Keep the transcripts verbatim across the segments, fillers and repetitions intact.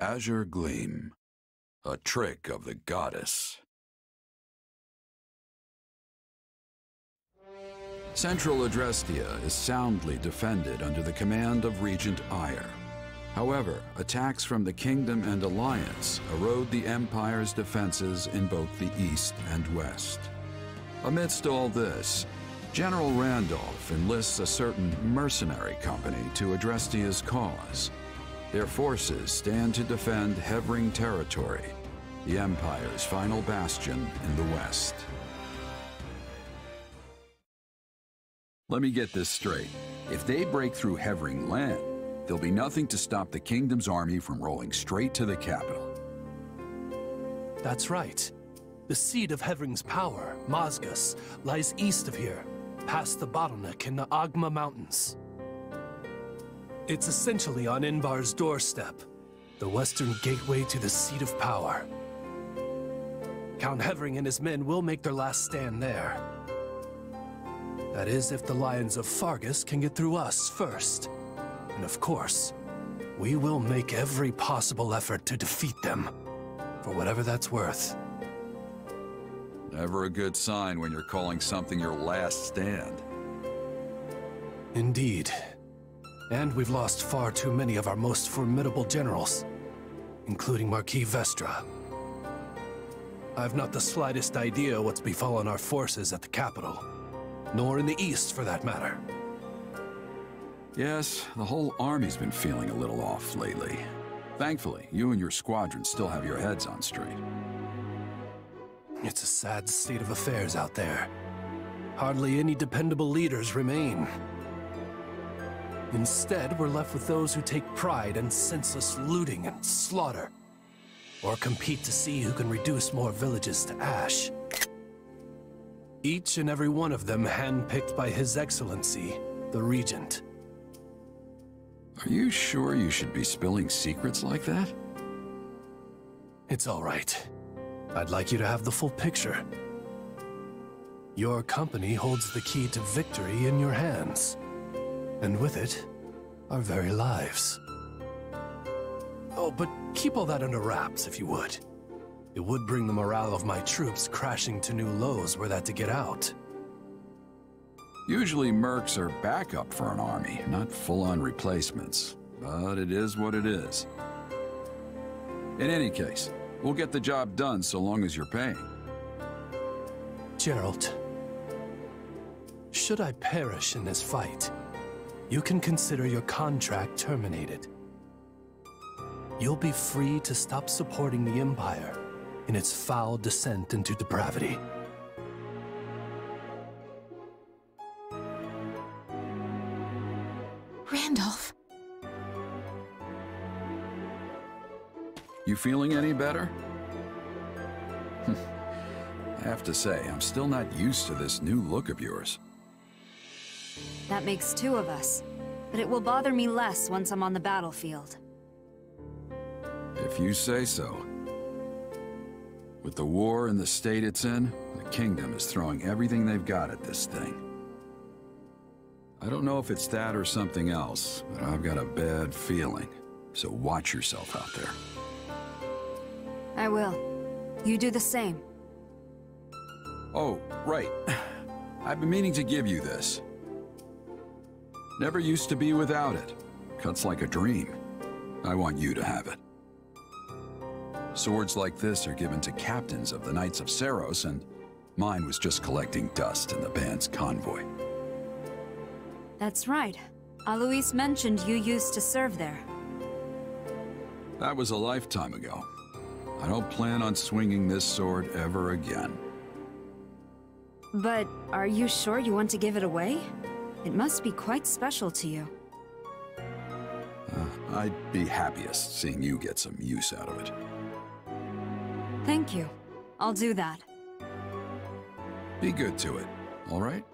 Azure gleam. A trick of the goddess. Central Adrestia is soundly defended under the command of Regent Ire. However, attacks from the Kingdom and Alliance erode the Empire's defenses in both the east and west. Amidst all this, General Randolph enlists a certain mercenary company to Adrestia's cause. Their forces stand to defend Hevring territory, the Empire's final bastion in the west. Let me get this straight. If they break through Hevring land, there'll be nothing to stop the Kingdom's army from rolling straight to the capital. That's right. The seat of Hevring's power, Mazgus, lies east of here, past the bottleneck in the Agma Mountains. It's essentially on Invar's doorstep, the western gateway to the seat of power. Count Hevring and his men will make their last stand there. That is, if the Lions of Fargus can get through us first. And of course, we will make every possible effort to defeat them, for whatever that's worth. Never a good sign when you're calling something your last stand. Indeed. And we've lost far too many of our most formidable generals, including Marquis Vestra. I've not the slightest idea what's befallen our forces at the capital, nor in the east for that matter. Yes, the whole army's been feeling a little off lately. Thankfully, you and your squadron still have your heads on straight. It's a sad state of affairs out there. Hardly any dependable leaders remain. Instead, we're left with those who take pride in senseless looting and slaughter, or compete to see who can reduce more villages to ash. Each and every one of them handpicked by His Excellency, the Regent. Are you sure you should be spilling secrets like that? It's all right. I'd like you to have the full picture. Your company holds the key to victory in your hands. And with it, our very lives. Oh, but keep all that under wraps, if you would. It would bring the morale of my troops crashing to new lows were that to get out. Usually mercs are backup for an army, not full-on replacements. But it is what it is. In any case, we'll get the job done so long as you're paying. Geralt, should I perish in this fight, you can consider your contract terminated. You'll be free to stop supporting the Empire in its foul descent into depravity. Randolph. You feeling any better? I have to say, I'm still not used to this new look of yours. That makes two of us, but it will bother me less once I'm on the battlefield. If you say so. With the war and the state it's in, the Kingdom is throwing everything they've got at this thing. I don't know if it's that or something else, but I've got a bad feeling. So watch yourself out there. I will. You do the same. Oh, right. I've been meaning to give you this. Never used to be without it. Cuts like a dream. I want you to have it. Swords like this are given to captains of the Knights of Saros, and mine was just collecting dust in the band's convoy. That's right. Alois mentioned you used to serve there. That was a lifetime ago. I don't plan on swinging this sword ever again. But are you sure you want to give it away? It must be quite special to you. Uh, I'd be happiest seeing you get some use out of it. Thank you. I'll do that. Be good to it, all right?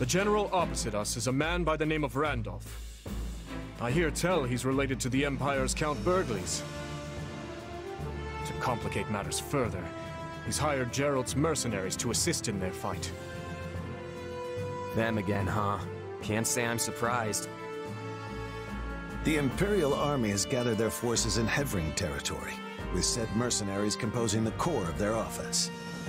The general opposite us is a man by the name of Randolph. I hear tell he's related to the Empire's Count Burgleys. To complicate matters further, he's hired Gerald's mercenaries to assist in their fight. Them again, huh? Can't say I'm surprised. The Imperial Army has gathered their forces in Hevring territory, with said mercenaries composing the core of their offense.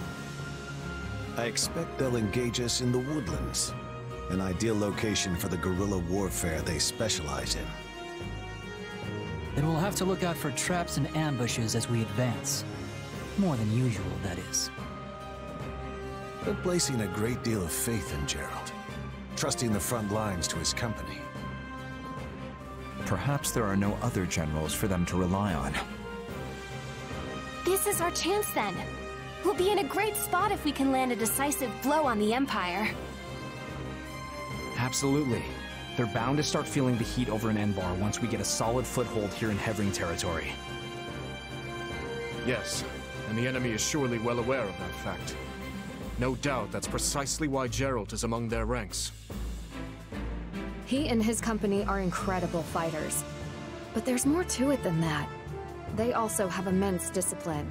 I expect they'll engage us in the woodlands, an ideal location for the guerrilla warfare they specialize in. Then we'll have to look out for traps and ambushes as we advance. More than usual, that is. But placing a great deal of faith in Gerald, trusting the front lines to his company. Perhaps there are no other generals for them to rely on. This is our chance then. We'll be in a great spot if we can land a decisive blow on the Empire. Absolutely. They're bound to start feeling the heat over in Enbar once we get a solid foothold here in Hevring territory. Yes, and the enemy is surely well aware of that fact. No doubt that's precisely why Gerald is among their ranks. He and his company are incredible fighters. But there's more to it than that. They also have immense discipline.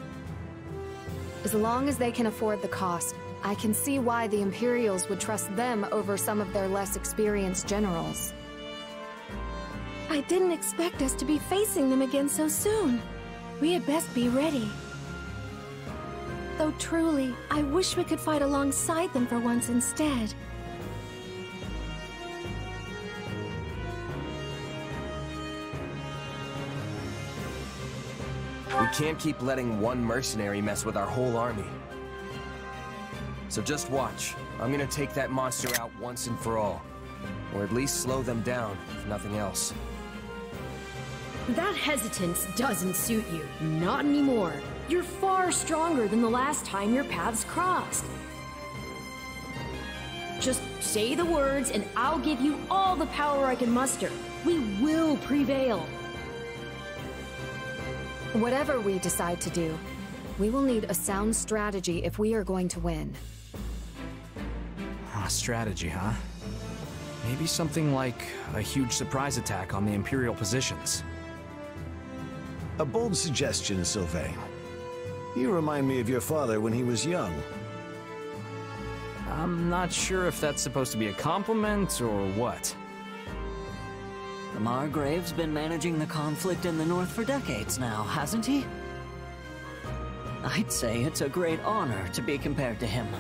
As long as they can afford the cost, I can see why the Imperials would trust them over some of their less experienced generals. I didn't expect us to be facing them again so soon. We had best be ready. Though truly, I wish we could fight alongside them for once instead. We can't keep letting one mercenary mess with our whole army. So just watch. I'm gonna take that monster out once and for all. Or at least slow them down, if nothing else. That hesitance doesn't suit you. Not anymore. You're far stronger than the last time your paths crossed. Just say the words and I'll give you all the power I can muster. We will prevail. Whatever we decide to do, we will need a sound strategy if we are going to win. Ah, strategy, huh? Maybe something like a huge surprise attack on the Imperial positions. A bold suggestion, Sylvain. You remind me of your father when he was young. I'm not sure if that's supposed to be a compliment or what. The Margrave's been managing the conflict in the North for decades now, hasn't he? I'd say it's a great honor to be compared to him.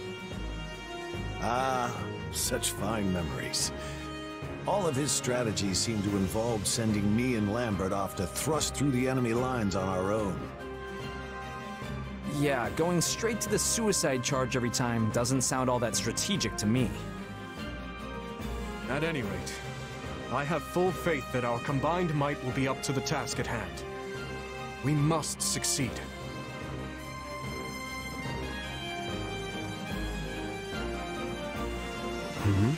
Ah, such fine memories. All of his strategies seem to involve sending me and Lambert off to thrust through the enemy lines on our own. Yeah, going straight to the suicide charge every time doesn't sound all that strategic to me. At any rate, I have full faith that our combined might will be up to the task at hand. We must succeed. Mm-hmm.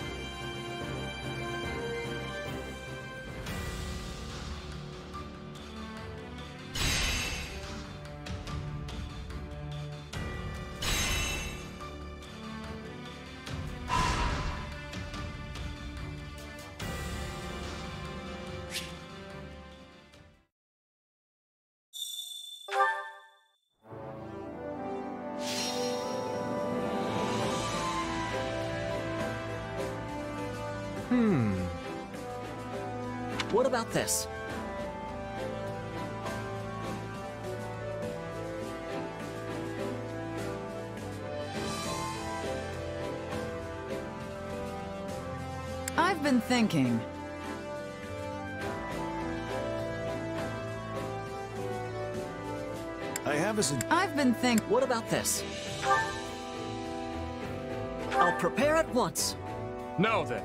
Hmm. What about this? I've been thinking. I have a sug- I've been think. What about this? I'll prepare at once. Now then.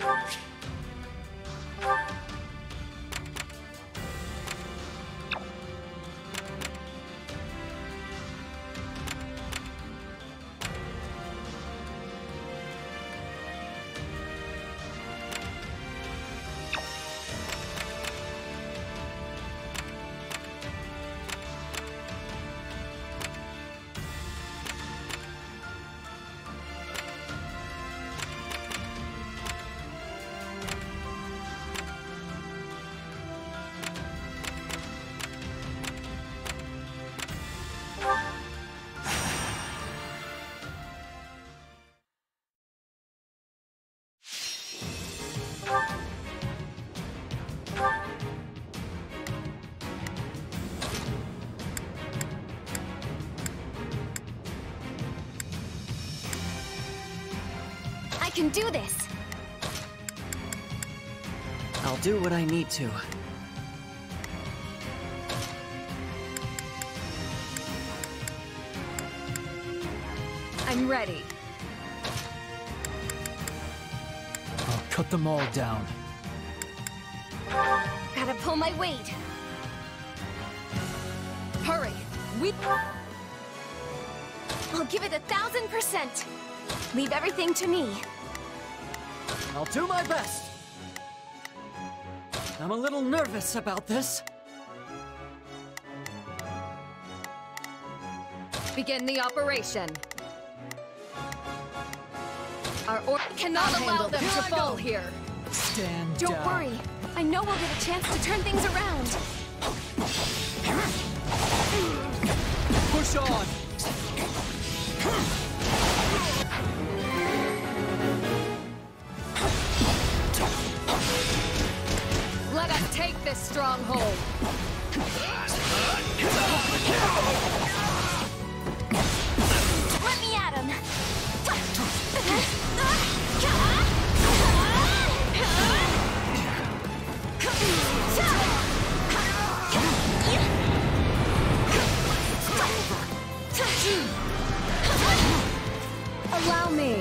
I can do this! I'll do what I need to. I'm ready. I'll cut them all down. Gotta pull my weight. Hurry! We... I'll give it a thousand percent. Leave everything to me. I'll do my best. I'm a little nervous about this. Begin the operation. Our order cannot allow them to fall here. Stand Don't down. worry. I know we'll get a chance to turn things around. Push on! Let us take this stronghold. Let me at him. Allow me.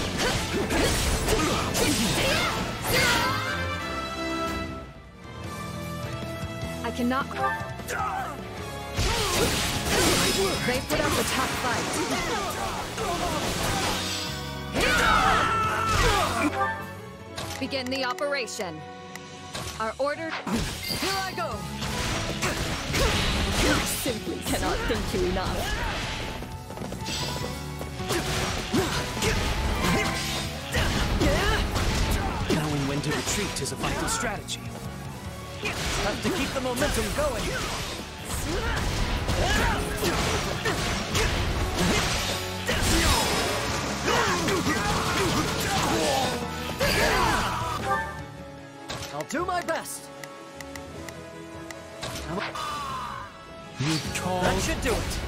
I cannot. They put up a tough fight. Begin the operation. Our order. Here I go. I simply cannot thank you enough. Knowing when to retreat is a vital strategy. Have to keep the momentum going. I'll do my best. You call. That should do it.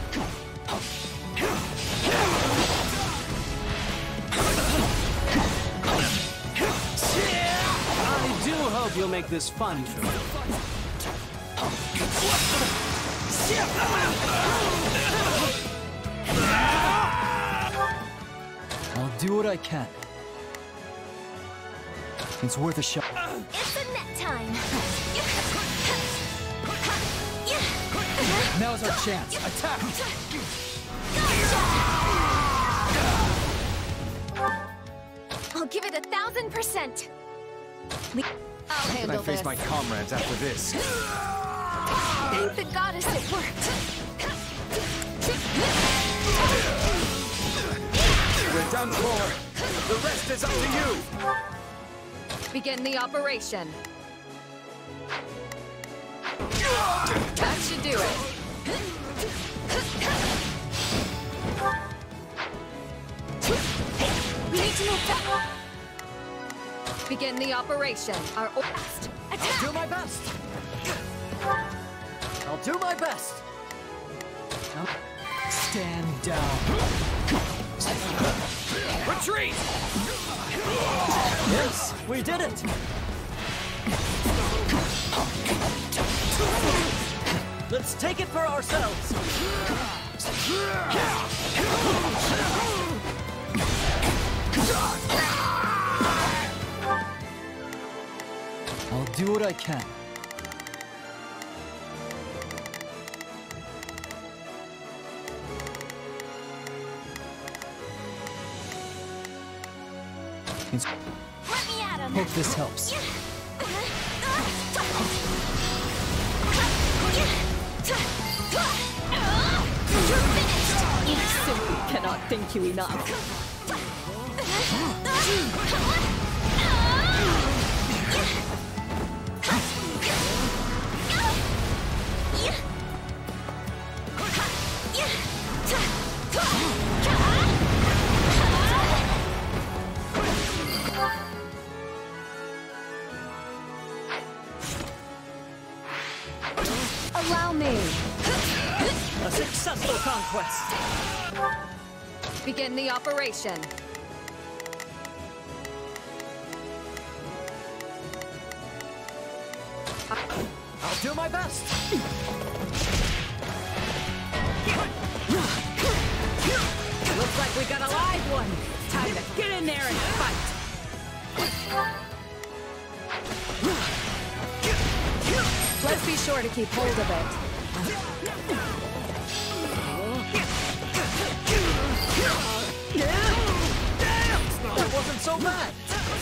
I do hope you'll make this fun for me. I'll do what I can. It's worth a shot. It's a net time. Now's our chance. Attack! I'll give it a thousand percent. I'll Can I handle face this. my comrades after this? Thank the goddess it worked. We're done for. The rest is up to you. Begin the operation. That should do it. We need to move back. Begin the operation. Our last. I'll do my best. I'll do my best. Now, Stand down. Retreat! yes, we did it. Let's take it for ourselves. do what I can. It's... Let me at him. Hope this helps. You're finished. You simply cannot thank you enough. Allow me. A successful conquest. Begin the operation. I'll do my best. Looks like we got a live one. Time to get in there and fight. Let's be sure to keep hold of it. That wasn't so bad.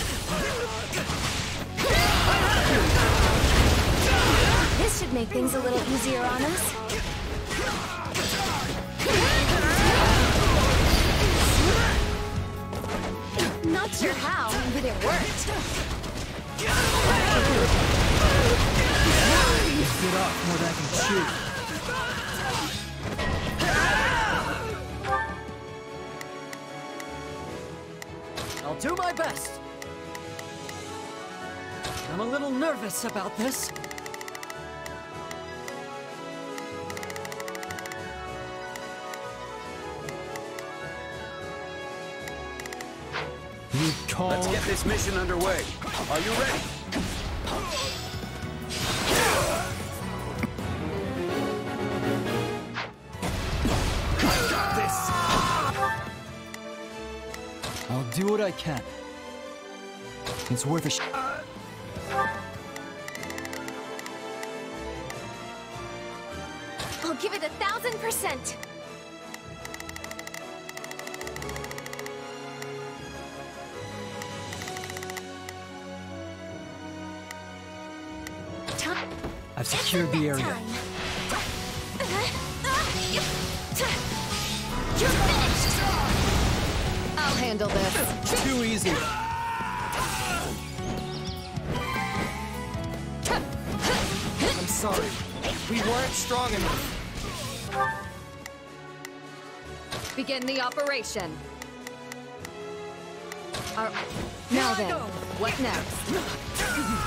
This should make things a little easier on us. Not sure how, but it worked. Get off more than I can chew. I'll do my best. I'm a little nervous about this. You call... Let's get this mission underway. Are you ready? I'll do what I can. It's worth a shot. I'll give it a thousand percent. I've secured the area. You're finished. I'll handle this. Too easy. I'm sorry. We weren't strong enough. Begin the operation. Our... Now then, what next?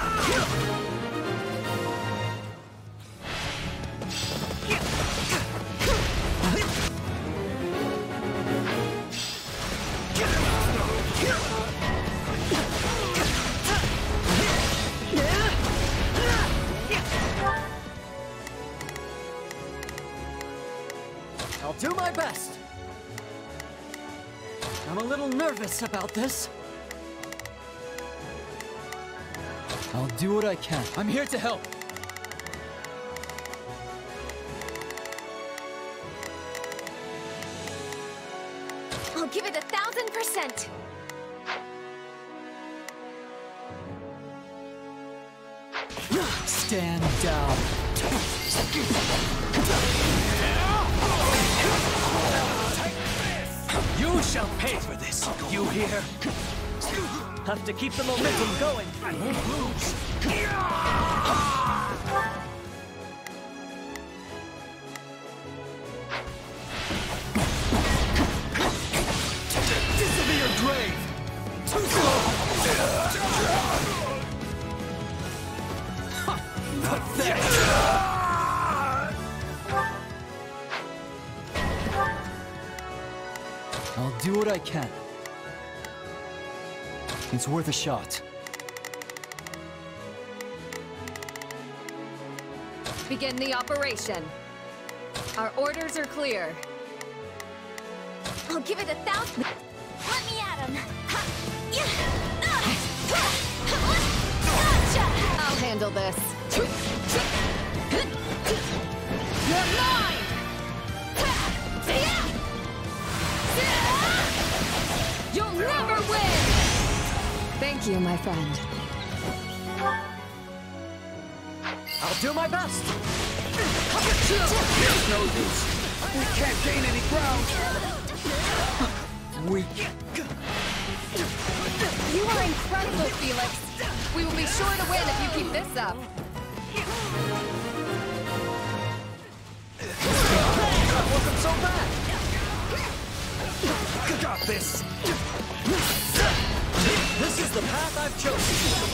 I'll do my best. I'm a little nervous about this. I'll do what I can. I'm here to help. I'll give it a thousand percent. Stand down. You shall pay for this, you hear? Have to keep the momentum going. I won't lose. This will be your grave. Too slow. Pathetic. I'll do what I can. It's worth a shot. Begin the operation. Our orders are clear. I'll give it a thousand. Let me at him. Gotcha! handle this. You're mine! You'll never win! Thank you, my friend. I'll do my best! There's no use! We can't gain any ground! Weak. You are incredible, Felix! We will be sure to win if you keep this up. That wasn't so bad! Got this! This is the path I've chosen!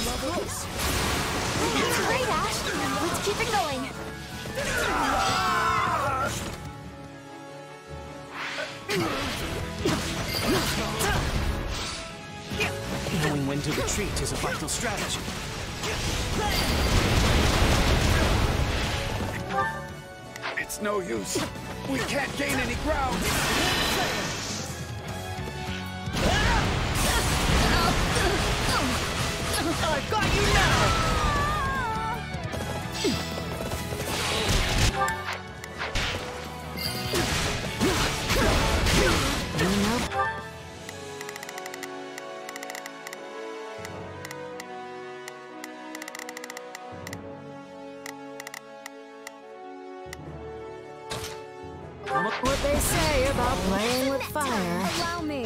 That's great, Ash. Let's keep it going. Knowing when to retreat is a vital strategy. It's no use. We can't gain any ground. I've got you now! What they say about playing with fire. Allow me.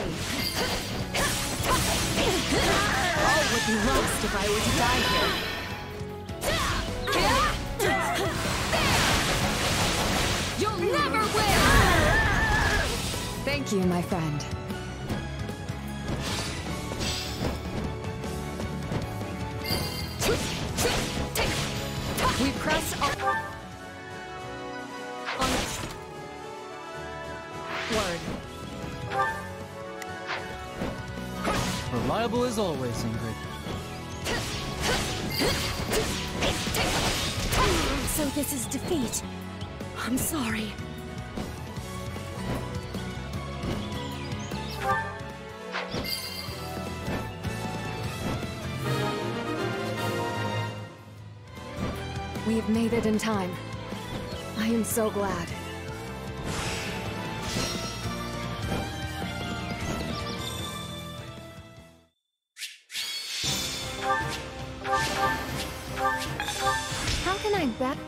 All would be lost if I were to die here. You'll never win! Thank you, my friend. We press on... on the... Word. Reliable as always, Ingrid. So this is defeat. I'm sorry. We have made it in time. I am so glad. How can I bet?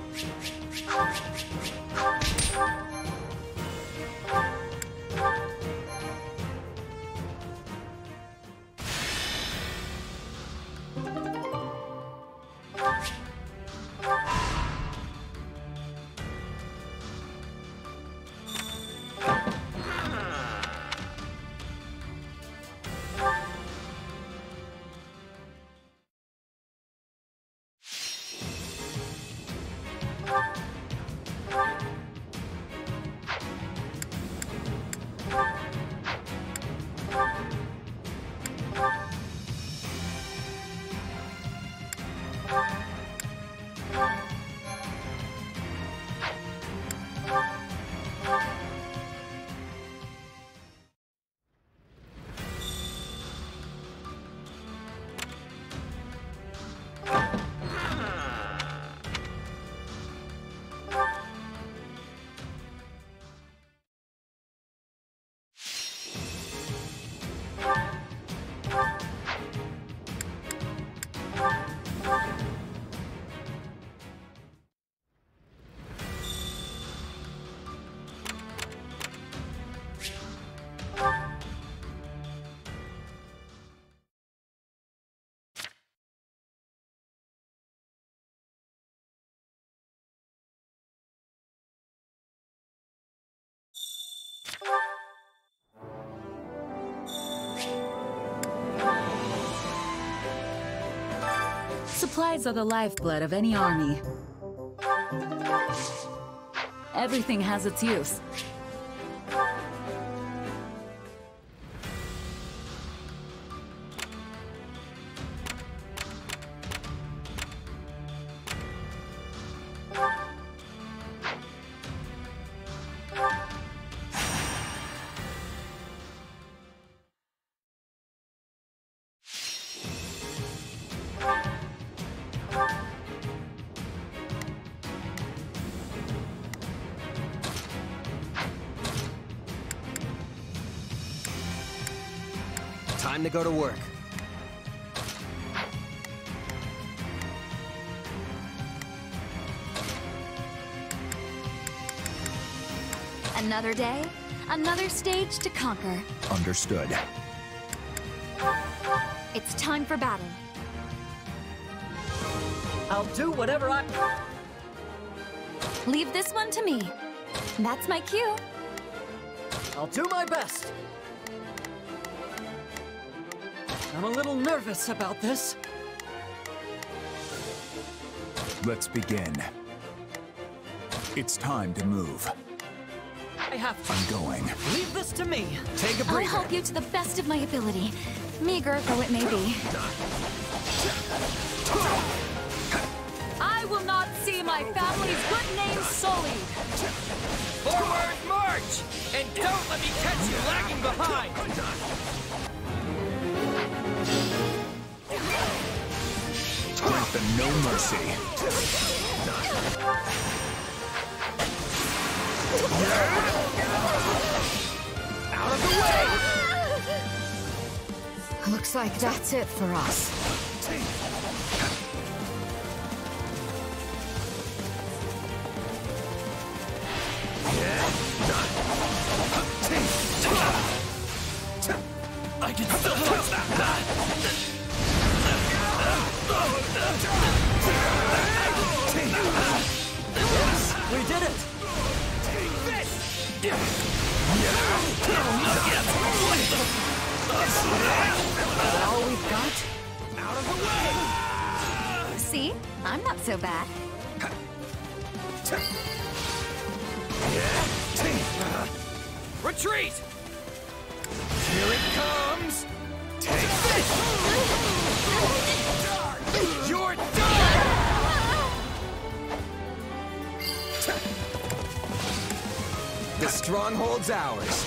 Supplies are the lifeblood of any army. Everything has its use. Time to go to work. Another day, another stage to conquer. Understood. It's time for battle. I'll do whatever I... Leave this one to me. That's my cue. I'll do my best. I'm a little nervous about this. Let's begin. It's time to move. I have to. I'm going. Leave this to me. Take a I'll breather. help you to the best of my ability. Meager though it may be. I will not see my family's good name sullied. Forward march! And don't let me catch you lagging behind! With the no mercy. Out of the way! Looks like that's it for us. I can still touch that! We did it! Take this! Is that all we've got? Out of the way! See? I'm not so bad. Retreat! Here it comes! Take this! You're done! The stronghold's ours.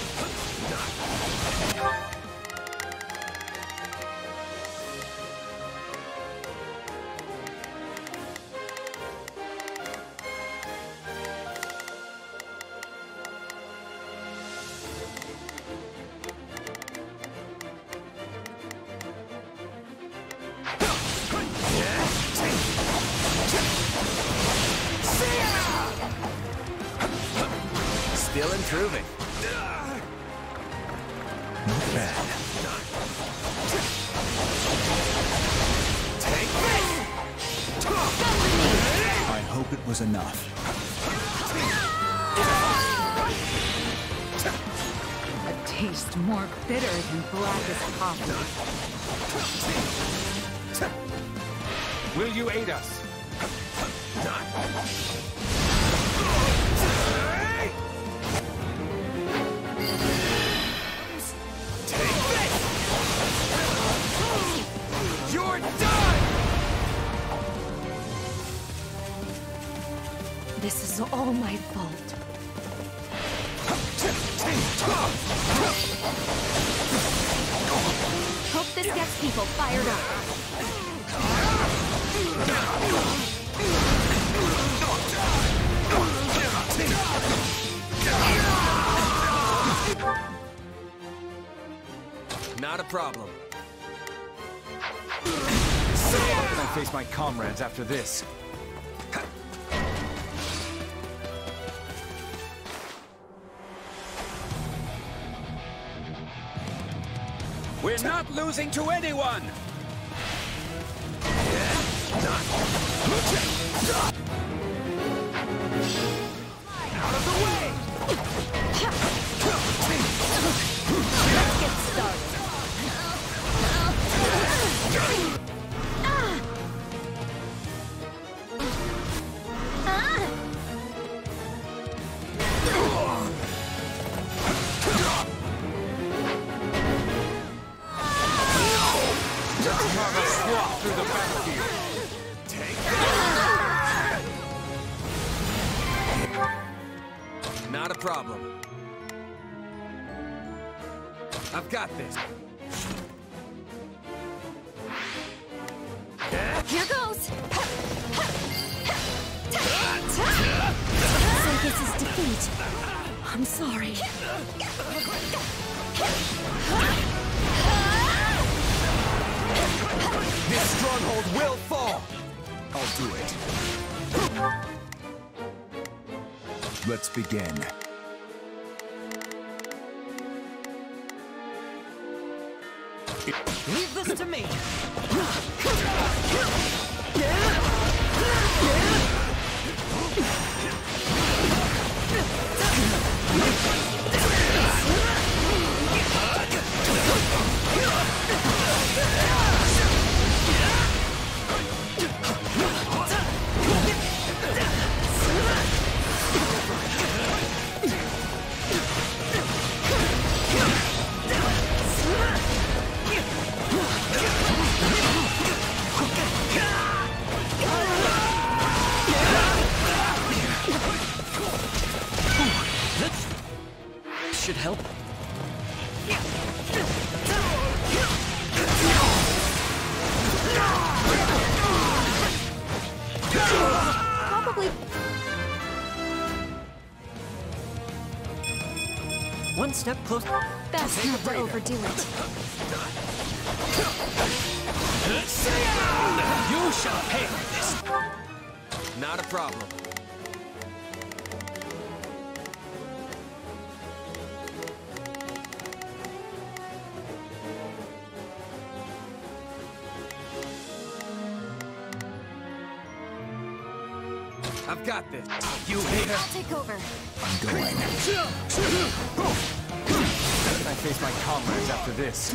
Still improving. Not bad. Take this! I hope it was enough. A taste more bitter than black as coffee. Will you aid us? Take this! You're done! This is all my fault. Hope this gets people fired up. Not a problem. How can I face my comrades after this? We're not losing to anyone! Out of the way! Let's get started. Karma swap through the battlefield. Take that! Not a problem. I've got this. Here goes. So this is defeat. I'm sorry. will fall! I'll do it. Let's begin. Leave this to me! Should help. Probably. One step closer. Best not to overdo it. You shall pay for this. Not a problem. I've got this. You here? I'll take over. I'm going. I face my comrades after this.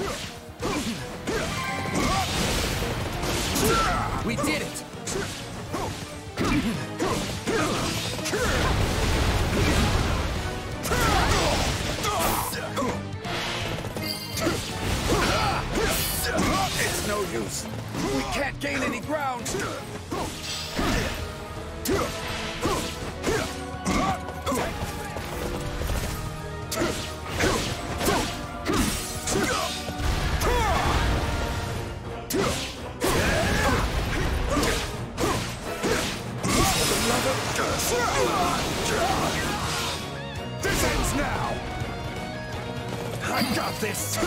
We did it! It's no use. We can't gain any ground. This ends now. I got this.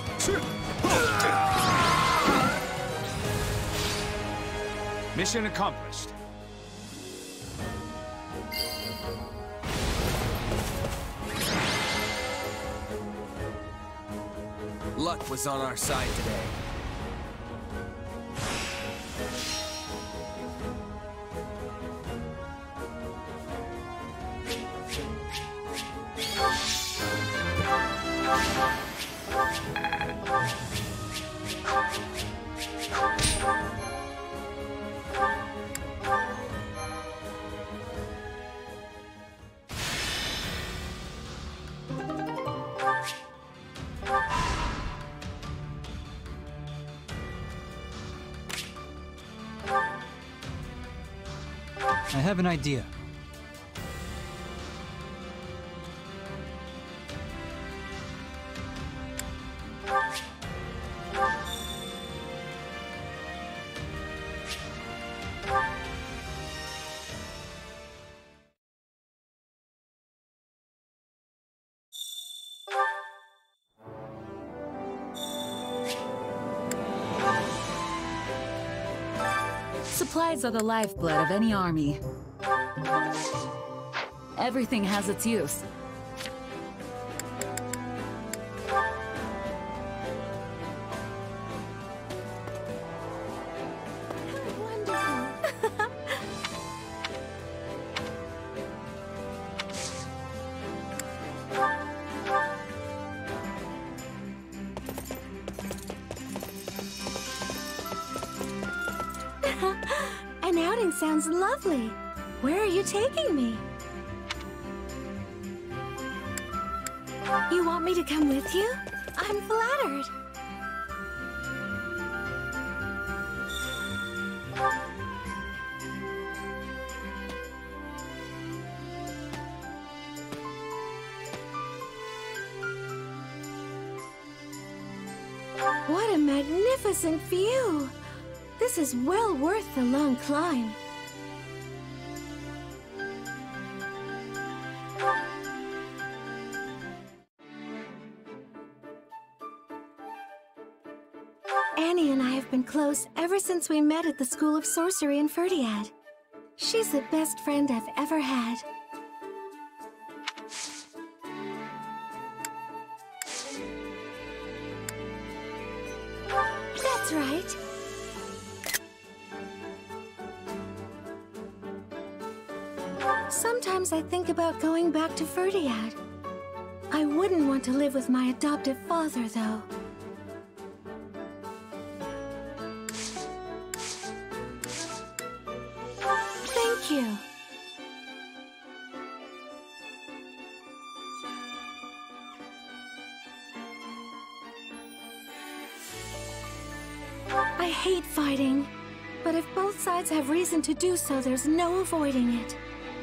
Mission accomplished. Luck was on our side today. I have an idea. Supplies are the lifeblood of any army. Everything has its use. An outing sounds lovely. Where are you taking me? You want me to come with you? I'm flattered. What a magnificent view! This is well worth the long climb. Annie and I have been close ever since we met at the School of Sorcery in Ferdiad. She's the best friend I've ever had. That's right. Sometimes I think about going back to Ferdiad. I wouldn't want to live with my adoptive father, though. Thank you. I hate fighting, but if both sides have reason to do so, there's no avoiding it.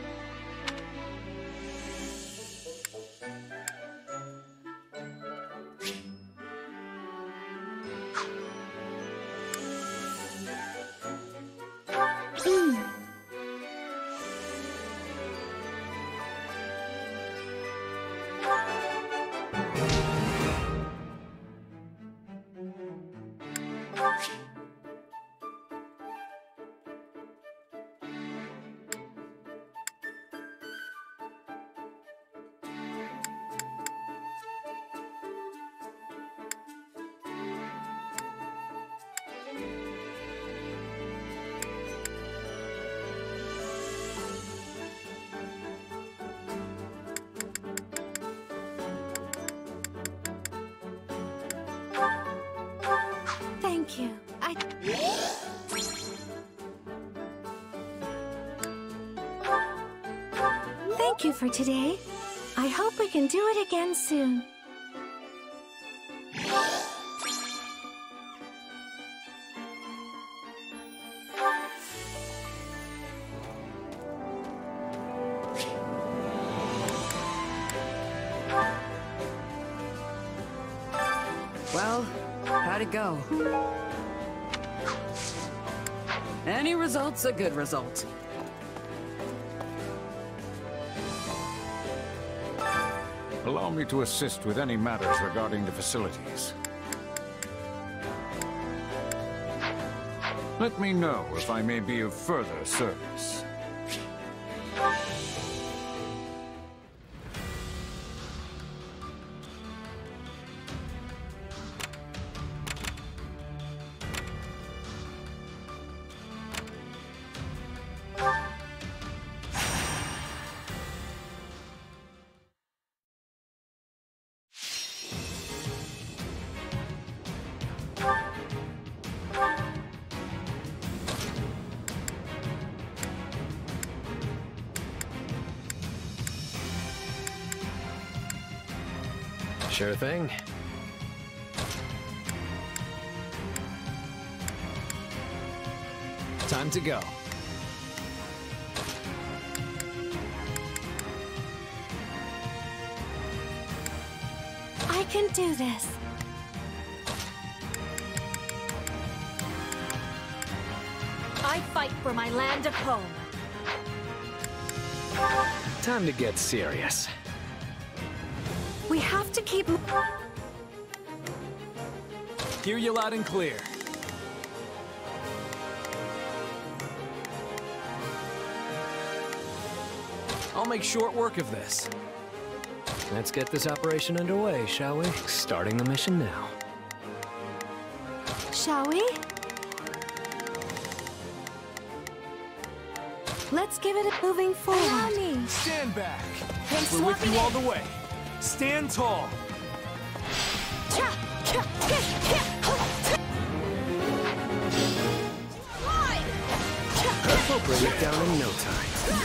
Thank you. I... Thank you for today. I hope we can do it again soon. Well, how'd it go? Any result's a good result. Allow me to assist with any matters regarding the facilities. Let me know if I may be of further service. Sure thing. Time to go. I can do this. I fight for my land of home. Time to get serious. We have to keep... Hear you loud and clear. I'll make short work of this. Let's get this operation underway, shall we? Starting the mission now. Shall we? Let's give it a moving forward. Allow me. Stand back. Hey, We're with you all the way. Stand tall. We'll bring it down in no time.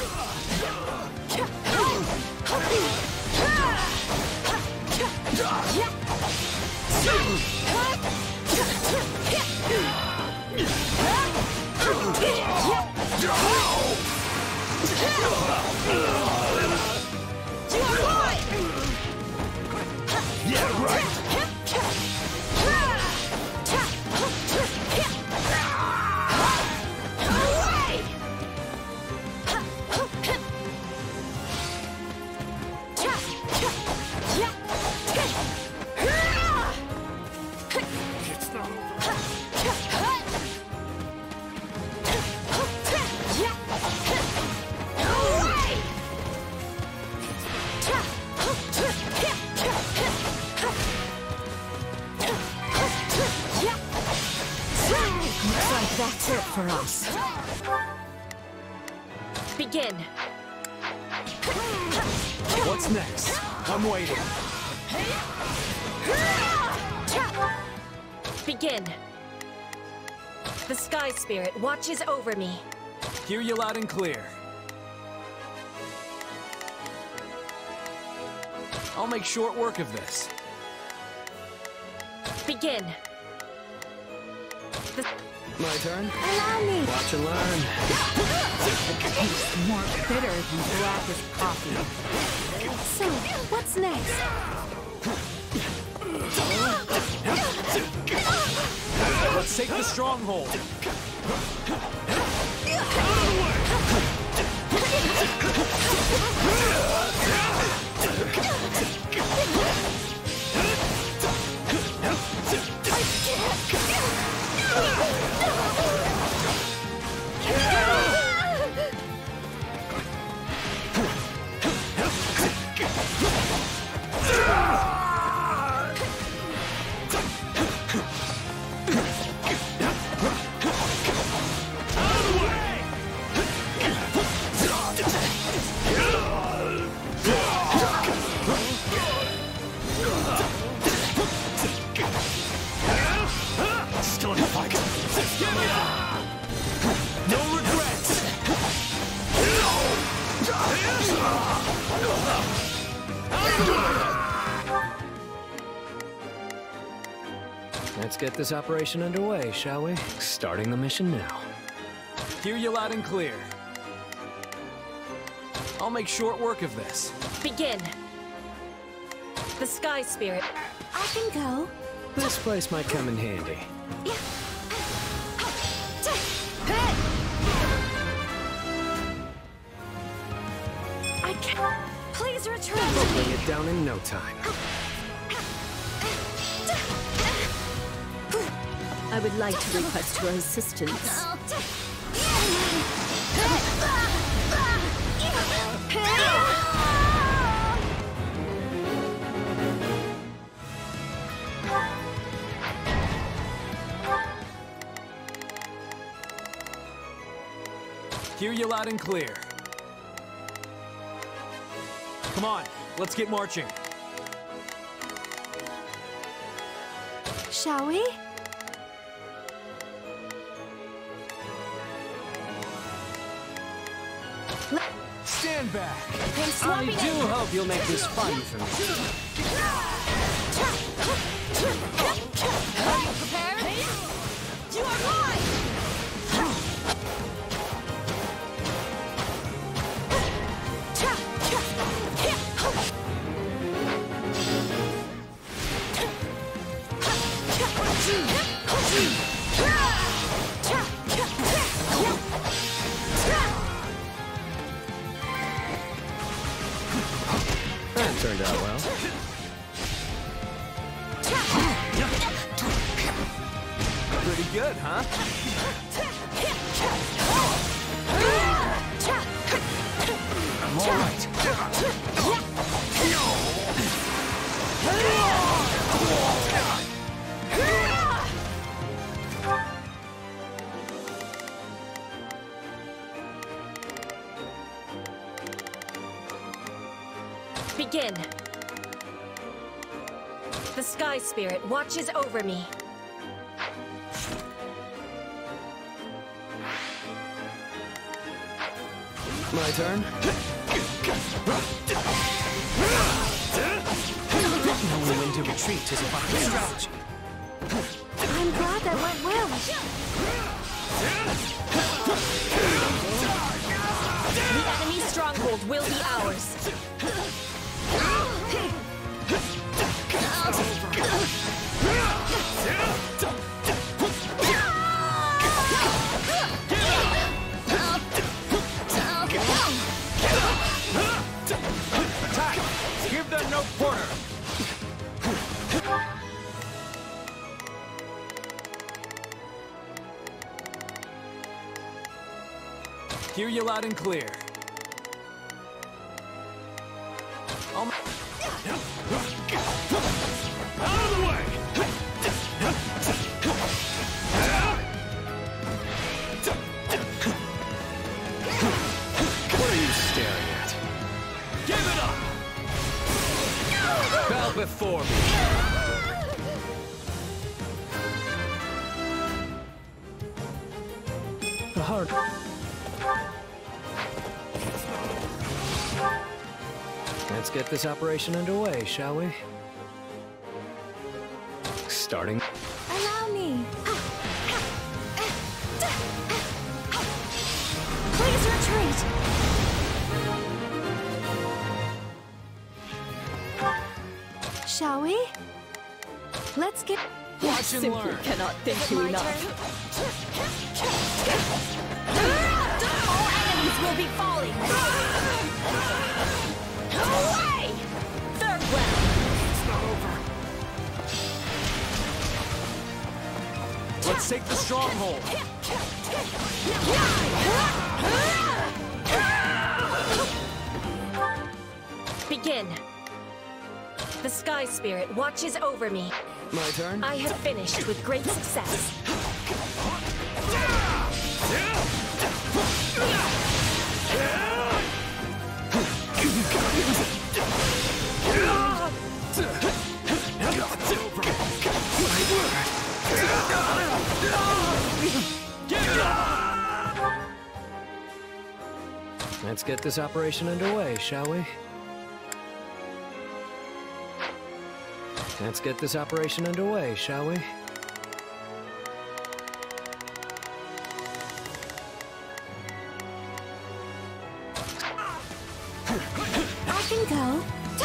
Yeah, right. It's not over. That's it for us. Begin. What's next? I'm waiting. Begin. The Sky Spirit watches over me. Hear you loud and clear. I'll make short work of this. Begin. The My turn? Allow me. Watch and learn. Tastes more bitter than blackest coffee. So, what's next? Let's take the stronghold. Still in the fight. No regrets. Let's get this operation underway, shall we? Starting the mission now. Hear you loud and clear. I'll make short work of this. Begin. The Sky Spirit. I can go. This place might come in handy. I can't. Please retreat. We'll bring it down in no time. I would like to request your assistance. Hear you loud and clear. Come on, let's get marching. Shall we? Stand back. I do hope you'll make this fun for me. Are you prepared? You are mine! That turned out well. Pretty good, huh? I'm all right. Begin. The Sky Spirit watches over me. My turn. Knowing when to retreat is a vital strategy. I'm glad that went well. The enemy stronghold will be ours. Attack! Give them no quarter! Hear you loud and clear. I'll... Out of the way! before me. The heart. Let's get this operation underway, shall we? Starting. Allow me. Please retreat. Shall we? Let's get. Watch and Simply learn. cannot thank you enough. All enemies will be falling. Away! Third round. It's not over. Let's take the stronghold. Begin. The Sky Spirit watches over me. My turn? I have finished with great success. Let's get this operation underway, shall we? Let's get this operation underway, shall we? I can go.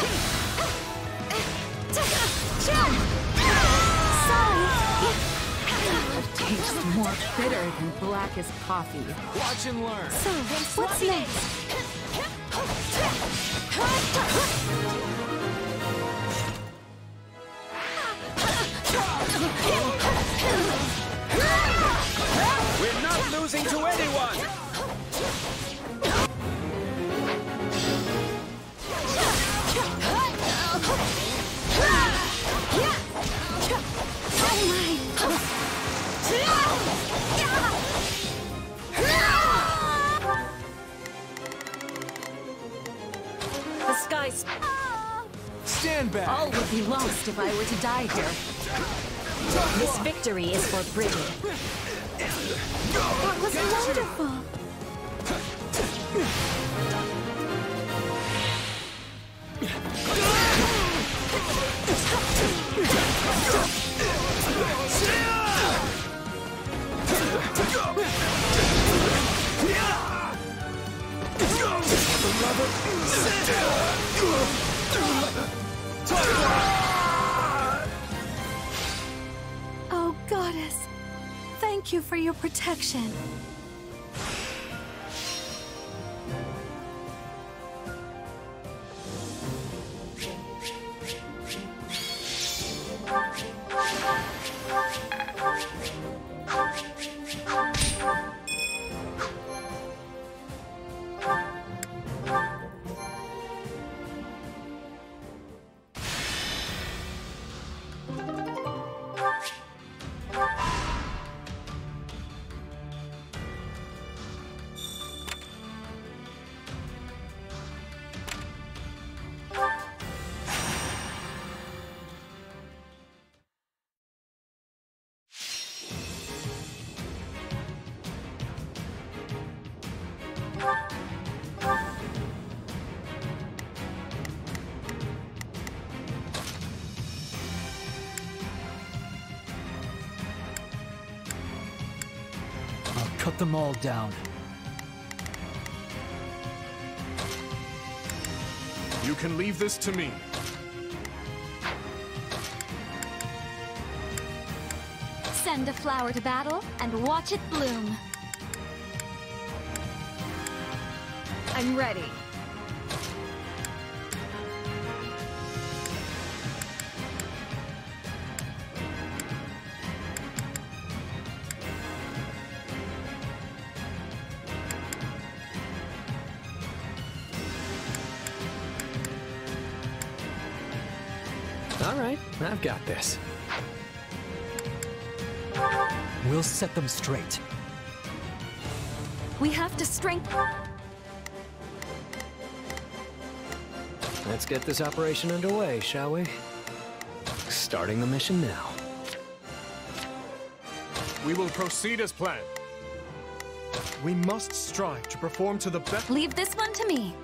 Sorry. Tastes more bitter than black as coffee. Watch and learn. So, what's next? We're not losing to anyone! The skies. Stand back. All would be lost if I were to die here. This victory is for Bridget. That was wonderful. Oh, Goddess. Thank you for your protection. I'll cut them all down. You can leave this to me. Send a flower to battle and watch it bloom. I'm ready. All right, I've got this. We'll set them straight. We have to strengthen. Let's get this operation underway, shall we? Starting the mission now. We will proceed as planned. We must strive to perform to the best. Leave this one to me.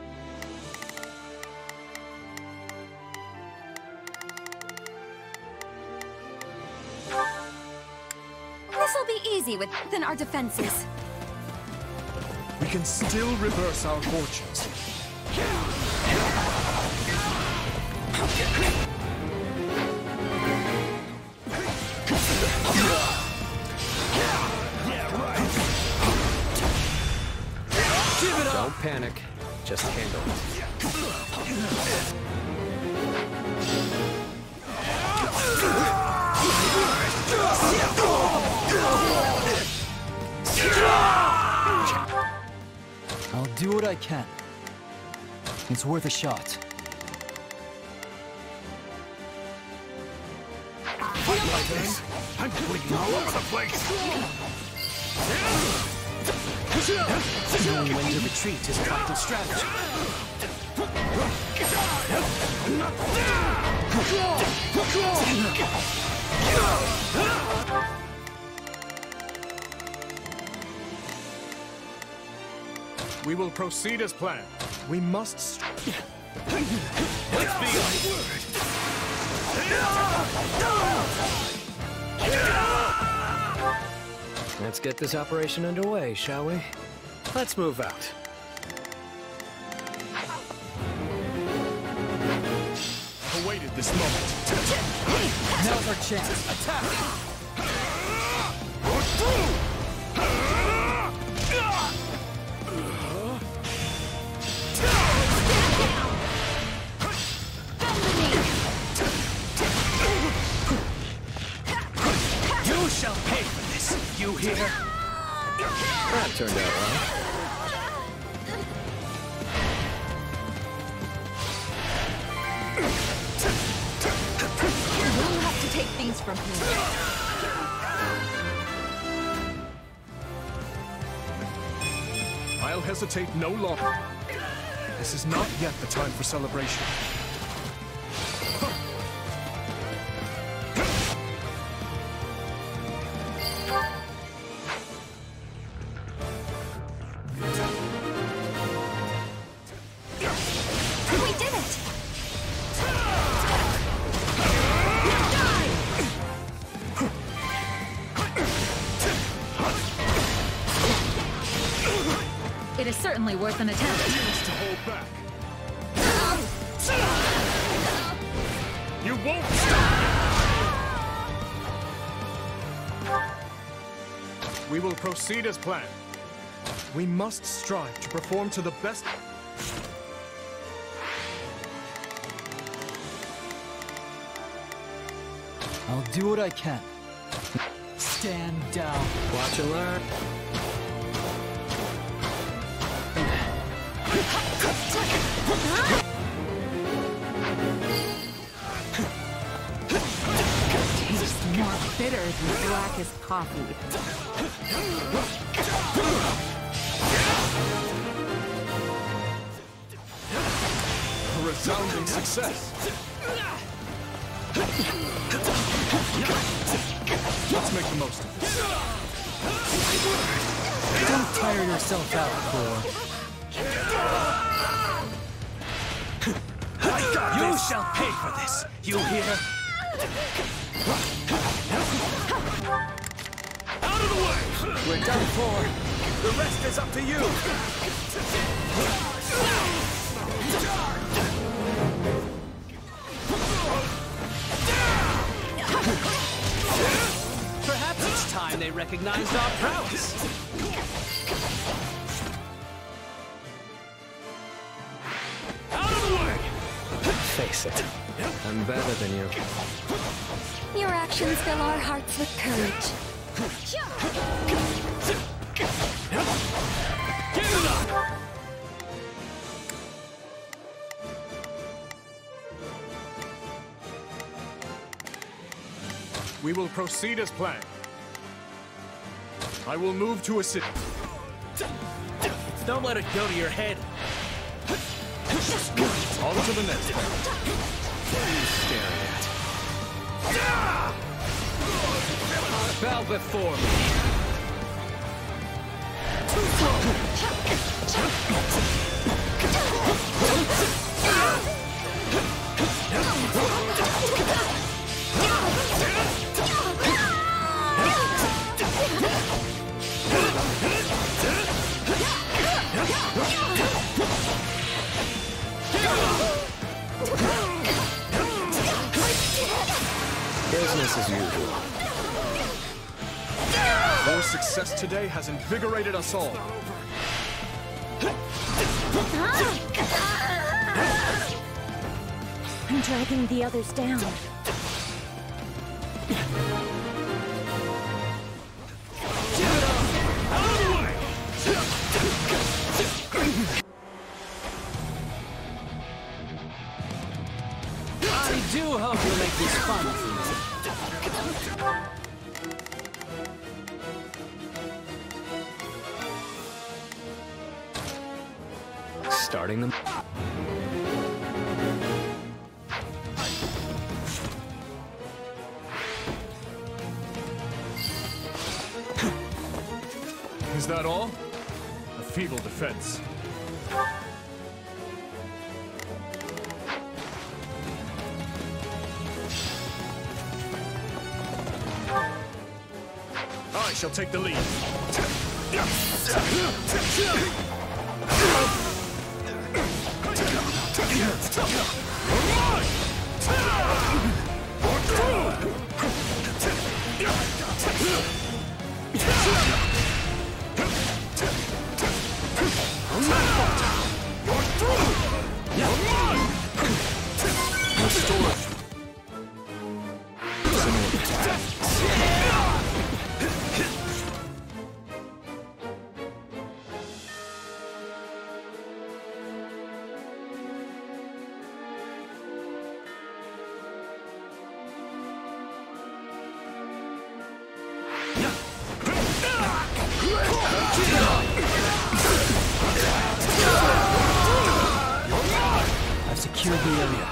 This'll be easy within our defenses. We can still reverse our fortunes. Give it up! Don't panic. Just handle it. I'll do what I can. It's worth a shot. Like this. I'm bleeding all over the place. Knowing when to retreat is part of strategy. We will proceed as planned. We must. Let's be on word. Let's get this operation underway, shall we? Let's move out. Awaited this moment. Now's our chance. Attack! You shall pay for this. You hear? That turned out well. You'll have to take things from here. I'll hesitate no longer. This is not yet the time for celebration. We did it! It is certainly worth an attempt. To hold back. You won't stop! We will proceed as planned. We must strive to perform to the best. I'll do what I can. Stand down. Watch and learn. Tastes more bitter than blackest coffee. A resounding success. Let's make the most of this. Don't tire yourself out, Thor. You shall pay for this. You hear? Out of the way! We're done for. The rest is up to you. Perhaps it's time they recognized our prowess. Out of the way! Face it. I'm better than you. Your actions fill our hearts with courage. Give it up! We will proceed as planned. I will move to assist. Don't let it go to your head. On to the next one. What are you staring at? Bow before me. Business as usual. Our success today has invigorated us all. I'm dragging the others down. I do hope you'll make this fun for me. Starting them. Is that all? A feeble defense. I shall take the lead. I've secured the area.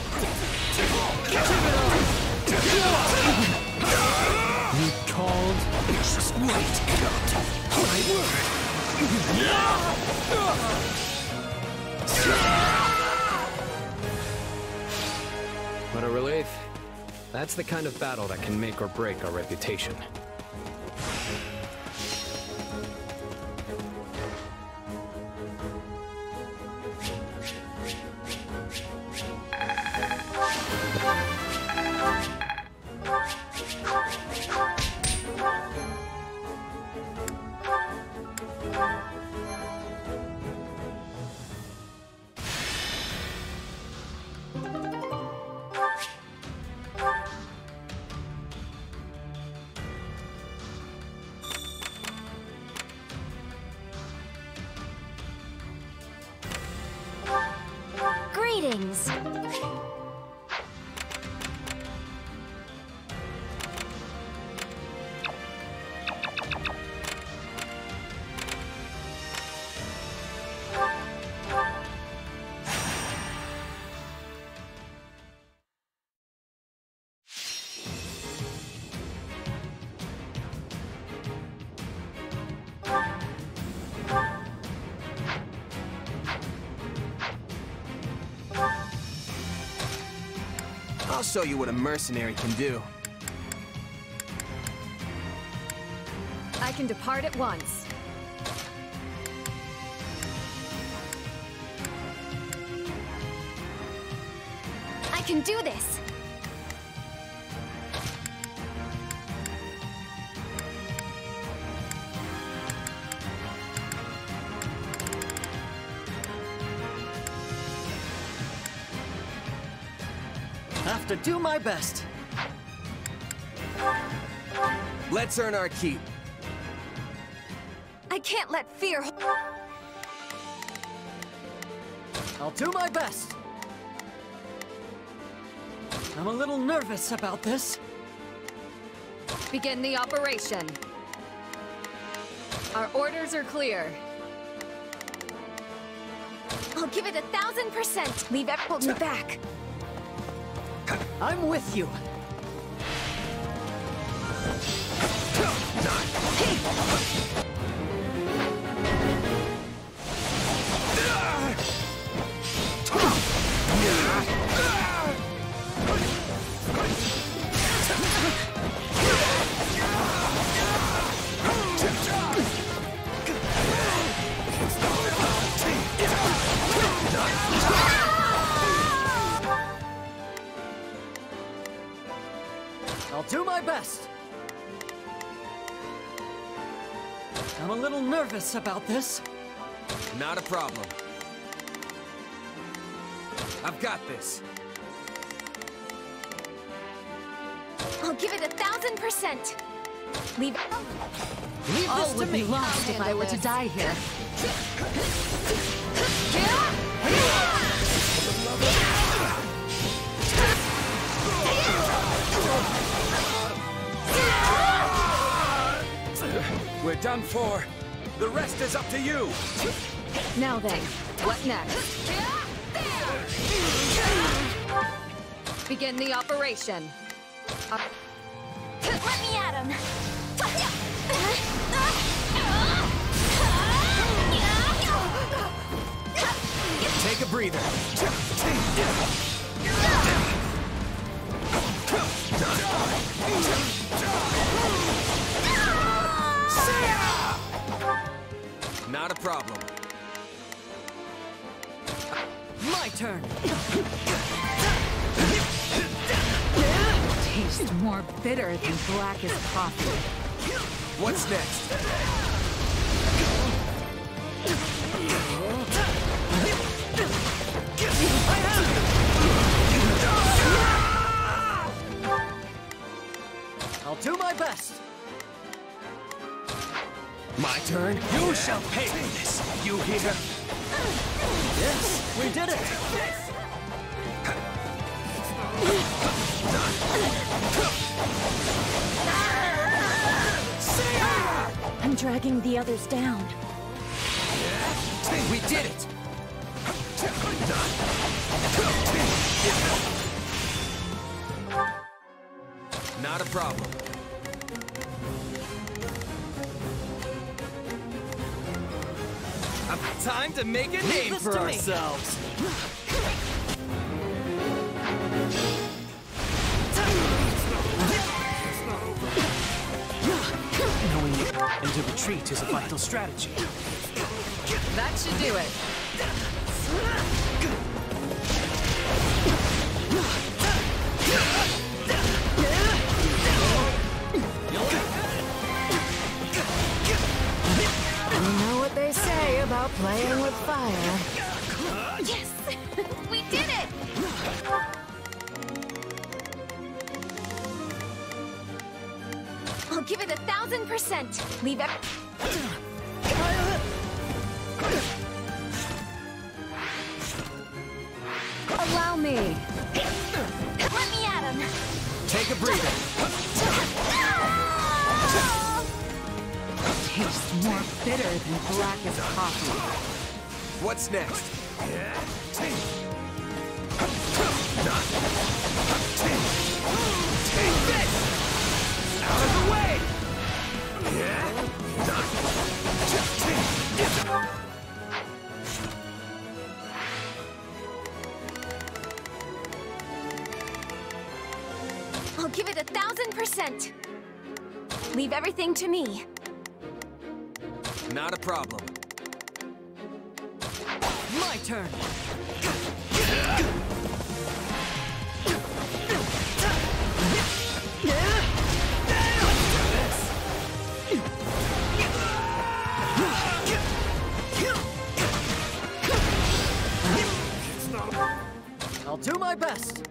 You called? Just wait. My word. What a relief. That's the kind of battle that can make or break our reputation. Greetings. I'll show you what a mercenary can do. I can depart at once. I can do this. Have to do my best. Let's earn our keep. I can't let fear. I'll do my best. I'm a little nervous about this. Begin the operation. Our orders are clear. I'll give it a thousand percent. Leave everyone me back. I'm with you. I'll do my best. I'm a little nervous about this. Not a problem. I've got this. I'll give it a thousand percent. Leave. Leave All this to would me. be lost if I were to die here. We're done for. The rest is up to you. Now then, what next? Begin the operation. Uh Let me at him. Take a breather. Not a problem. My turn. Tastes more bitter than black as coffee. What's next? I'll do my best. My turn? You shall pay for this. You hear? Yes, we did it. I'm dragging the others down. We did it! Not a problem. Time to make a name for ourselves. Knowing when to retreat is a vital strategy. That should do it. You know what they say about playing with fire. Yes! We did it! I'll give it a thousand percent. Leave it. Allow me. Let me at him. Take a breather. Tastes more bitter than black as coffee. What's next? Take this! Out of the way! I'll give it a thousand percent. Leave everything to me. Not a problem. My turn. I'll do my best.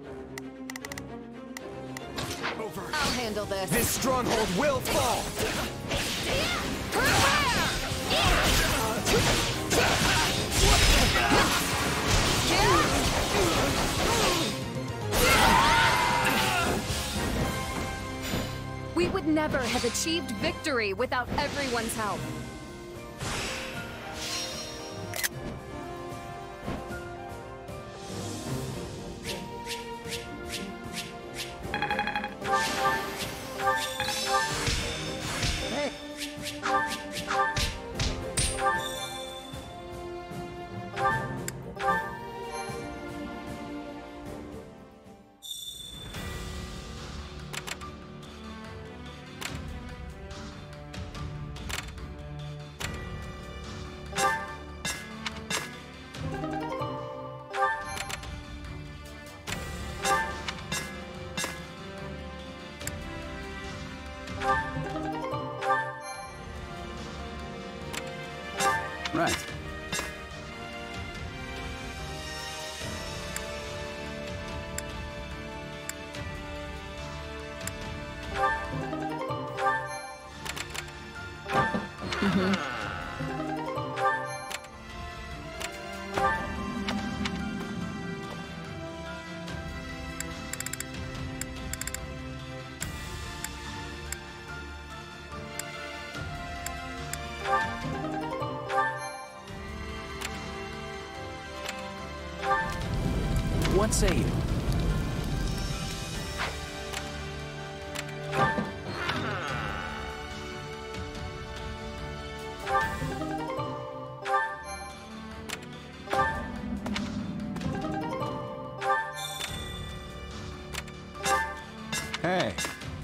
Over. I'll handle this. This stronghold will fall. We would never have achieved victory without everyone's help. Right. Mm-hmm. What say you? Hey.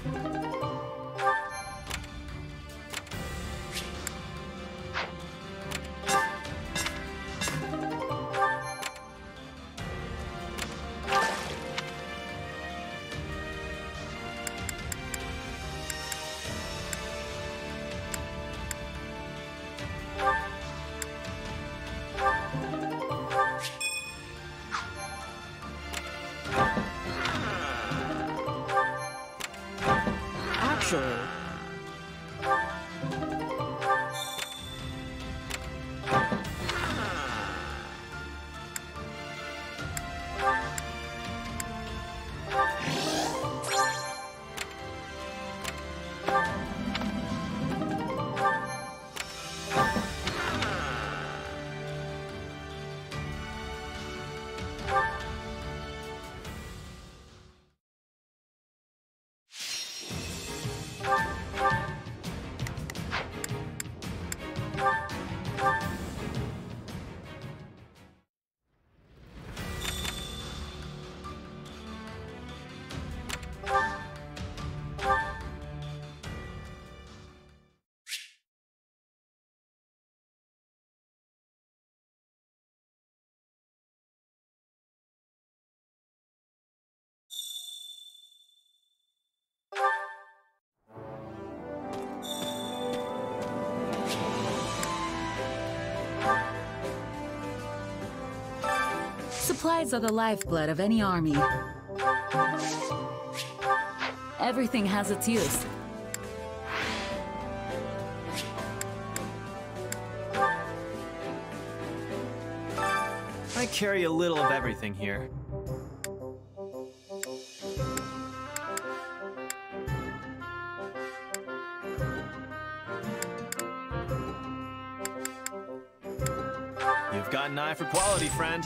Actually... Supplies are the lifeblood of any army. Everything has its use. I carry a little of everything here. You've got an eye for quality, friend.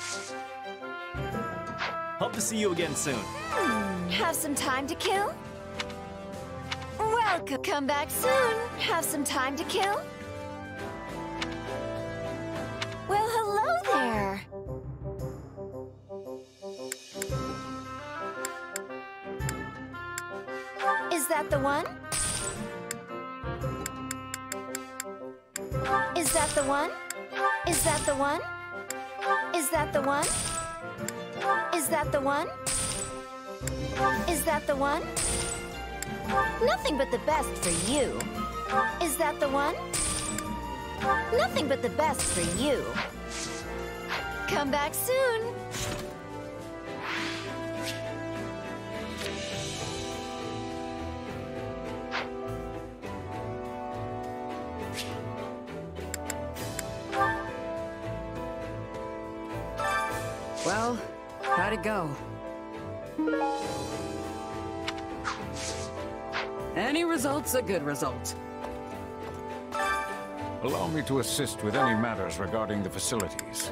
Hope to see you again soon. Hmm, have some time to kill? Welcome. Come back soon. Have some time to kill? Well, hello there. Is that the one? Is that the one? Is that the one? Is that the one? Is that the one? Is that the one? Nothing but the best for you. Is that the one? Nothing but the best for you. Come back soon. Well, how'd it go? Any result's a good result. Allow me to assist with any matters regarding the facilities.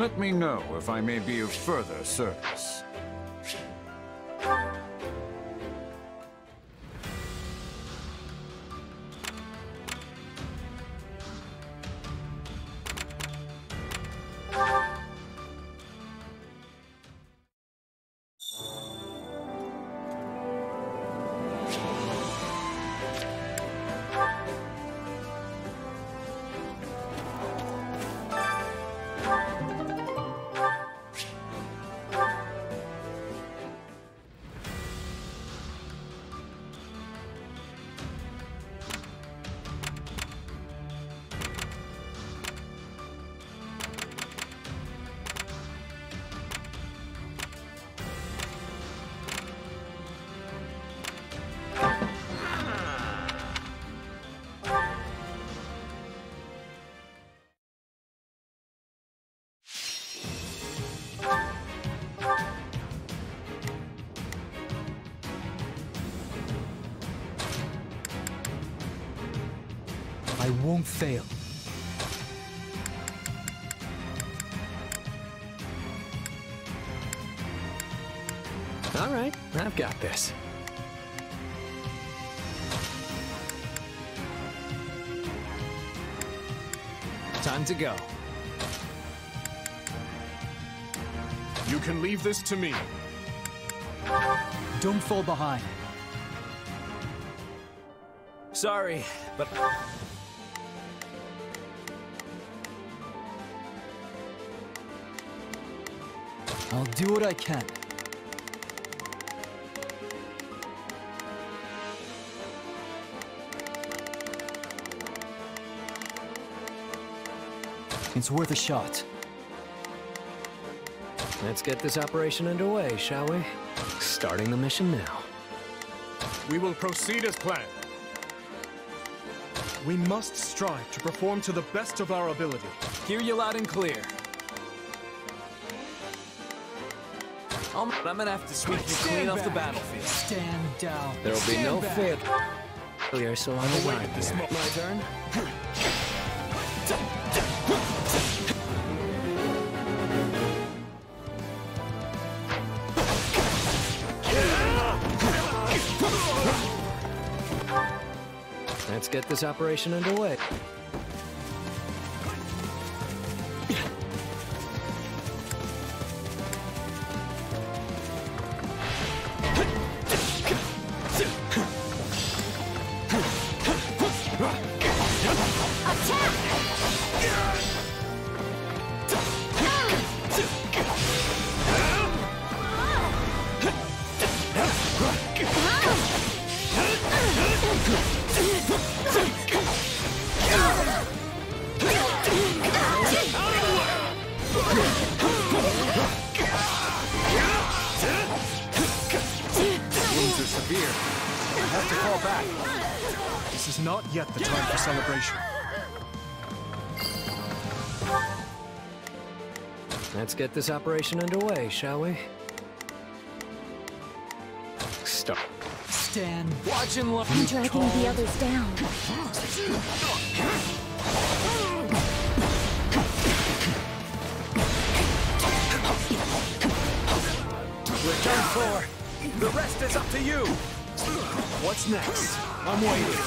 Let me know if I may be of further service. I won't fail. All right, I've got this. Time to go. You can leave this to me. Don't fall behind. Sorry, but... I'll do what I can. It's worth a shot. Let's get this operation underway, shall we? Starting the mission now. We will proceed as planned. We must strive to perform to the best of our ability. Hear you loud and clear. I'm gonna have to sweep you clean off the battlefield. Stand down. There'll be Stand no back. fail. Failure so long as I'm This here. mo- My turn? Let's get this operation underway. Wounds are severe. We have to fall back. This is not yet the time for celebration. Let's get this operation underway, shall we? Stop. Stand. Watch and look. I'm dragging the others down. We're done for. The rest is up to you. What's next? I'm waiting.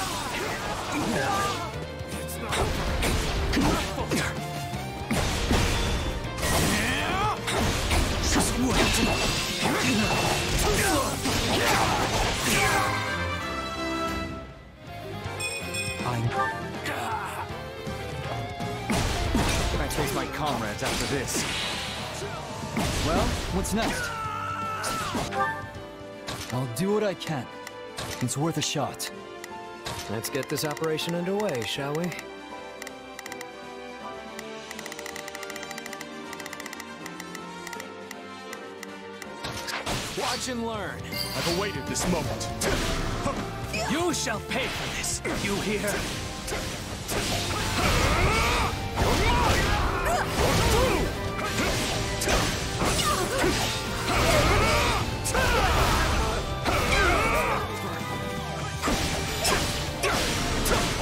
Just Can I face my comrades after this? Well, what's next? I'll do what I can. It's worth a shot. Let's get this operation underway, shall we? Watch and learn. I've awaited this moment. You shall pay for this. You hear?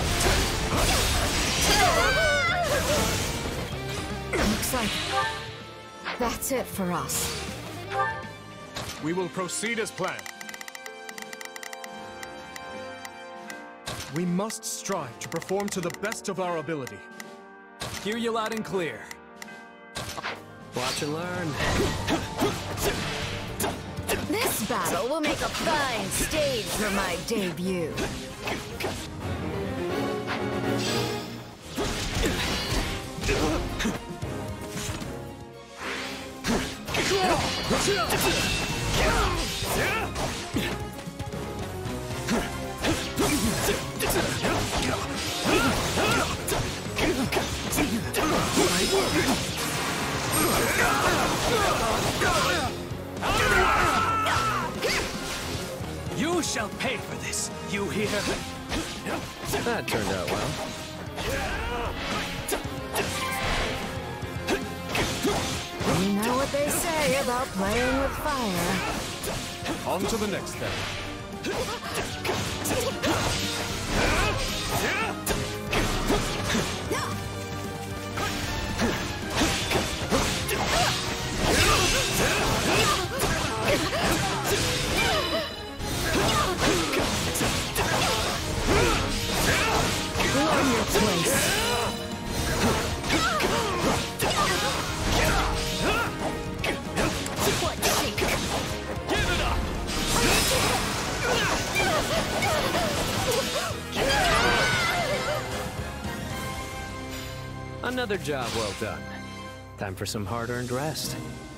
Looks like That's it for us. We will proceed as planned. We must strive to perform to the best of our ability. Hear you loud and clear. Watch and learn. This battle will make a fine stage for my debut. You shall pay for this, you hear? That turned out well. You know what they say about playing with fire. On to the next thing. Learn your place. Another job well done. Time for some hard-earned rest.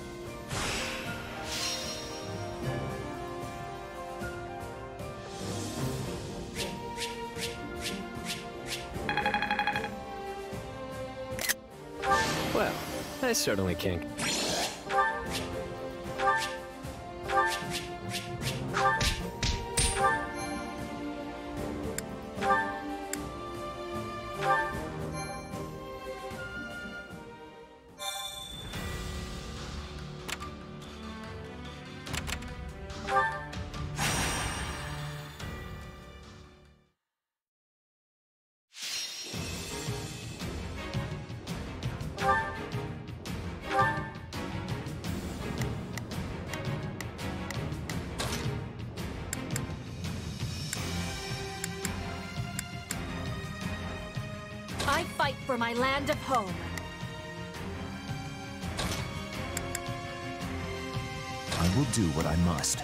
Well, I certainly can't. I fight for my land of home. I will do what I must.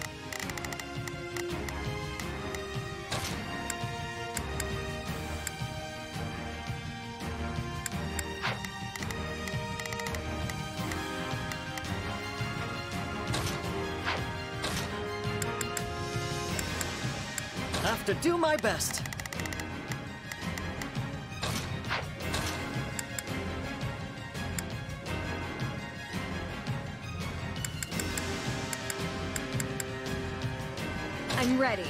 Have to do my best. I'm ready.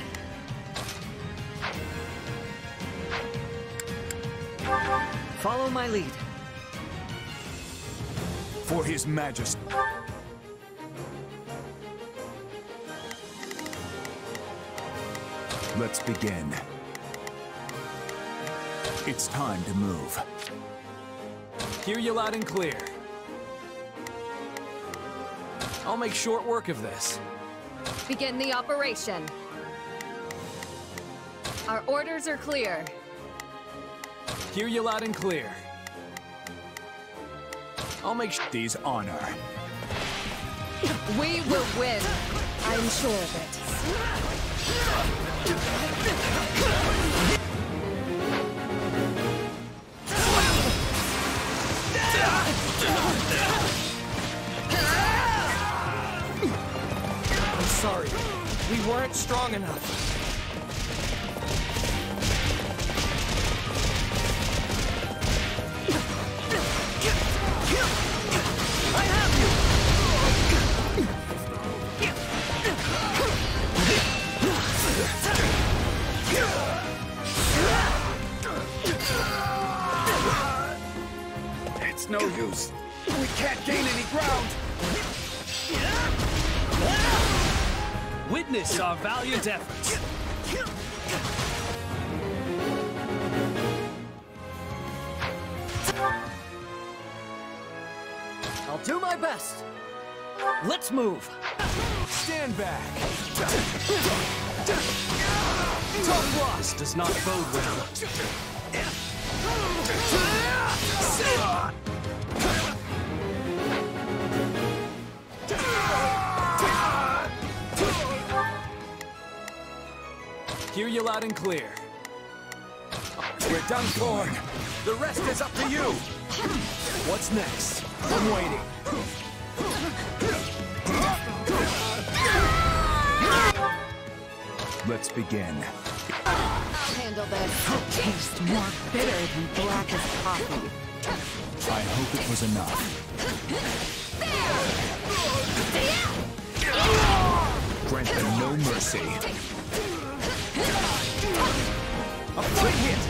Follow my lead. For His Majesty. Let's begin. It's time to move. Hear you loud and clear. I'll make short work of this. Begin the operation. Our orders are clear. Hear you loud and clear. I'll make sh- These honor. We will win. I'm sure of it. I'm sorry. We weren't strong enough. I have you! It's no use. We can't gain any ground. Witness our valiant efforts. I'll I'll do my best. Let's move. Stand back. Tough luck. This does not bode well. Hear you loud and clear. We're done for. The rest is up to you. What's next? I'm waiting. Let's begin. I'll handle this. Taste more bitter than black as coffee. I hope it was enough. Grant them no mercy. A quick hit.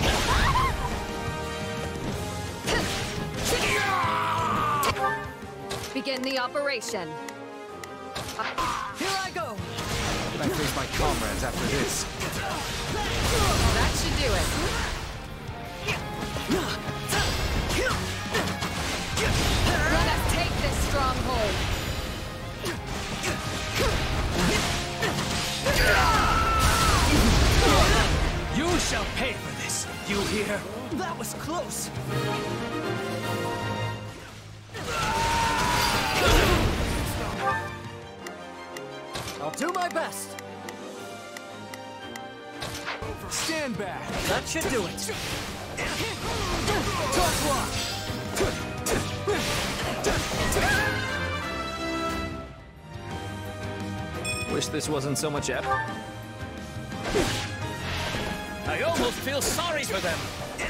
Begin the operation. Here I go. I face my comrades after this. That should do it. Let us take this stronghold. You shall pay for this. You hear? That was close. I'll do my best. Stand back. That should do it. Tough luck. Wish this wasn't so much ep. I almost feel sorry for them.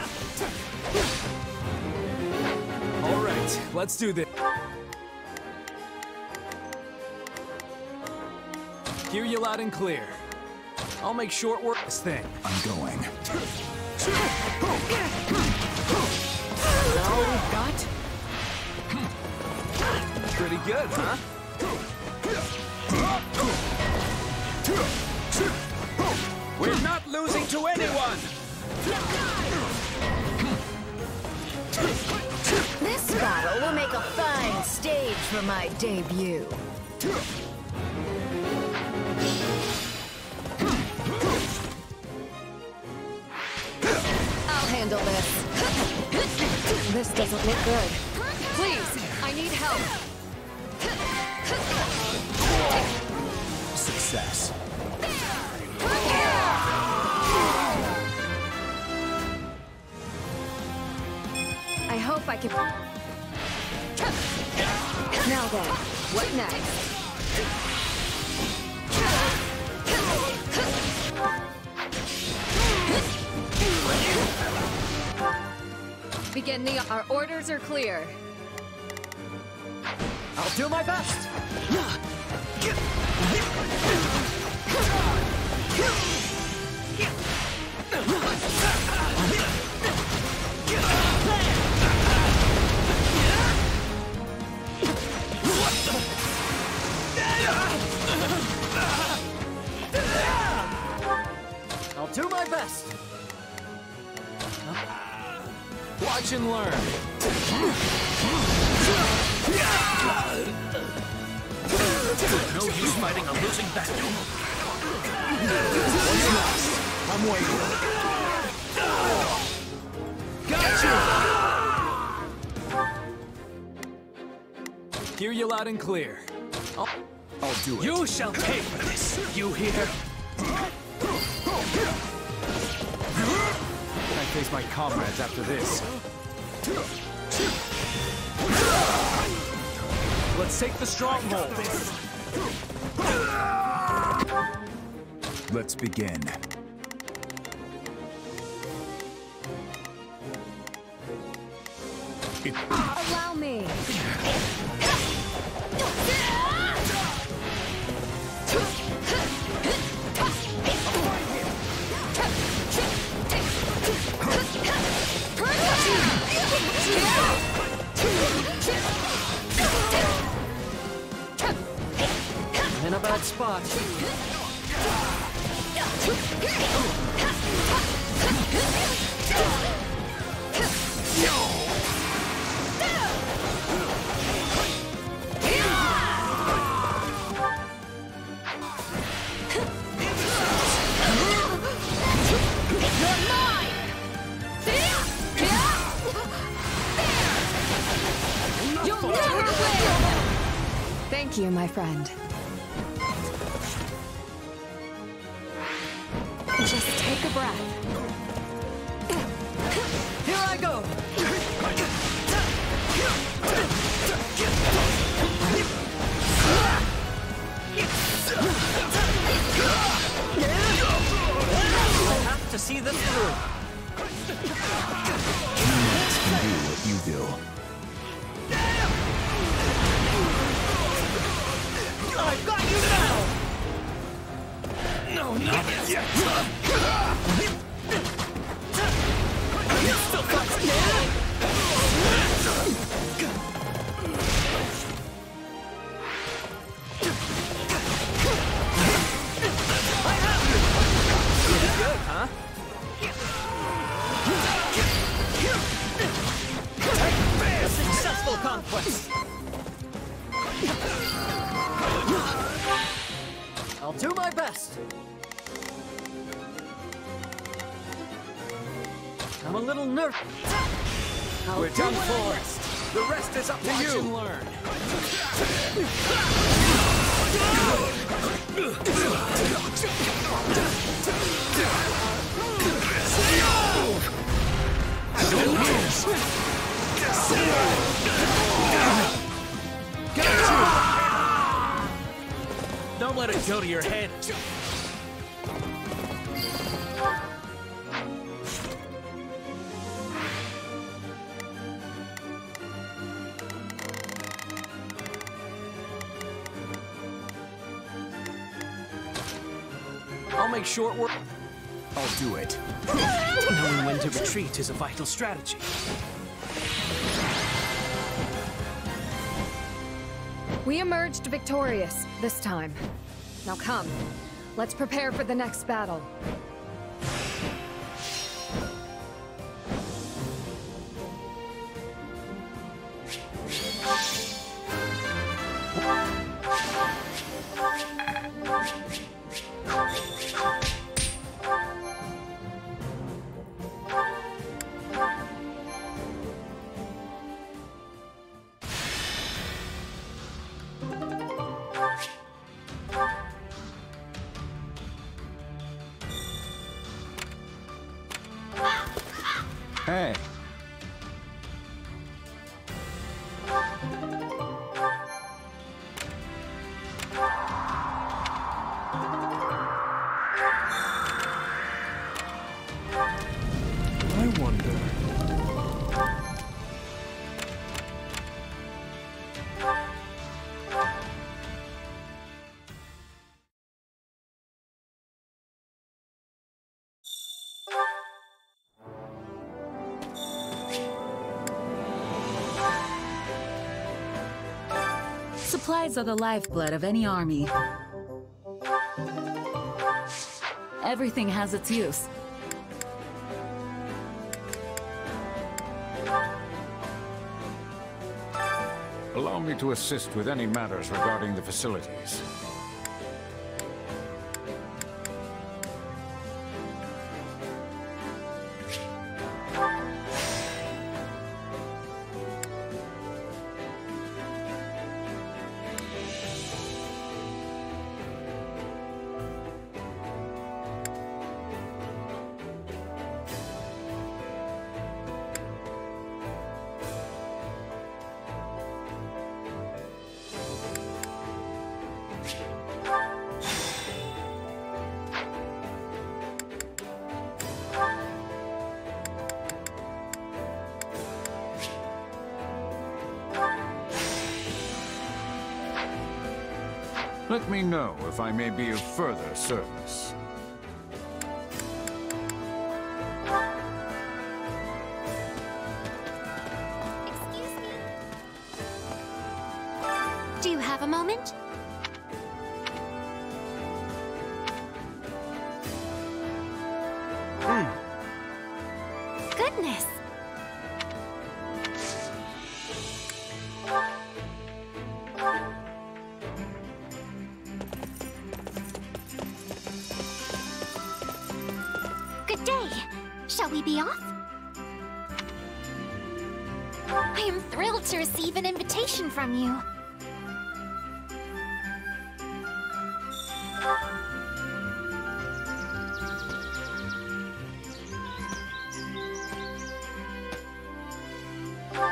All right, let's do this. Hear you loud and clear. I'll make short work of this thing. I'm going. Now we've got. Pretty good, huh? We're not losing to anyone! This battle will make a fine stage for my debut. I'll handle this. This doesn't look good. Please, I need help. Success. I hope I can... Now then, what next? Begin the... Our orders are clear. I'll do my best. I'll do my best. Watch and learn. No use fighting a losing battle. I'm waiting. Gotcha! Hear you loud and clear. I'll, I'll do it. You shall pay for this. You hear? I face my comrades after this. let's take the stronghold. Let's begin. It Allow me. In a bad spot. Thank you, my friend. Just take a breath. Here I go! I have to see this through. Humans can do what you do. I've got you now! No, not yet! Still fights me! I have you! Pretty good, huh? A successful conquest! I'll do my best. I'm a little nervous. We're done for. The rest is up to Watch you. and learn. Don't let it go to your head. I'll make short work. I'll do it. Knowing when to retreat is a vital strategy. We emerged victorious this time. Now come, let's prepare for the next battle. Hey. I wonder. Supplies are the lifeblood of any army. Everything has its use. Allow me to assist with any matters regarding the facilities. Let me know if I may be of further service. Excuse me. Do you have a moment? Hmm. Goodness. Good day. Shall we be off? I am thrilled to receive an invitation from you.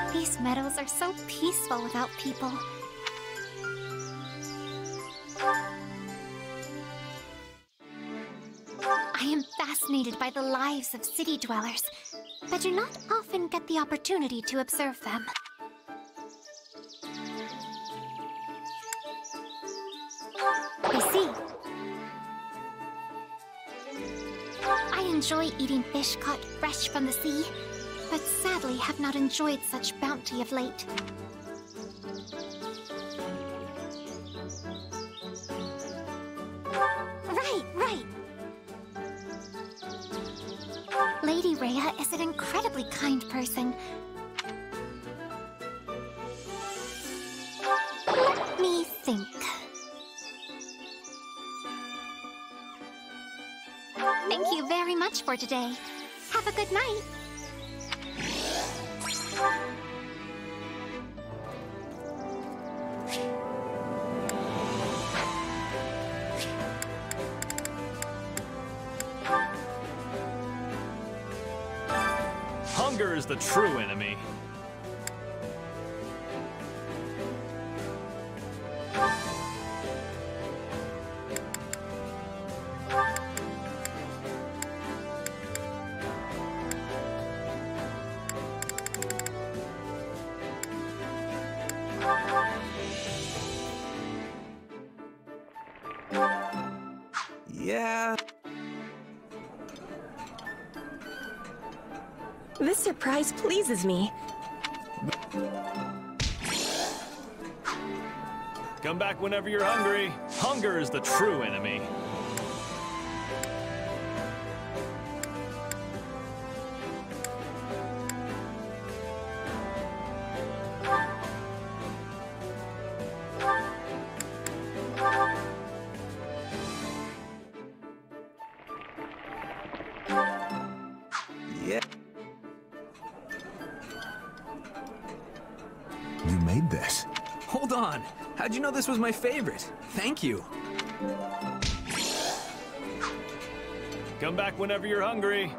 These meadows are so peaceful without people. I am fascinated by the lives of city dwellers, but do not often get the opportunity to observe them. I see. I enjoy eating fish caught fresh from the sea, but sadly have not enjoyed such bounty of late. Right, right. Lady Rhea is an incredibly kind person. Let me think. Thank you very much for today. Have a good night. Hunger is the true enemy. Yeah. This surprise pleases me. Come back whenever you're hungry. Hunger is the true enemy. Yeah. You made this. Hold on. How'd you know this was my favorite? Thank you. Come back whenever you're hungry.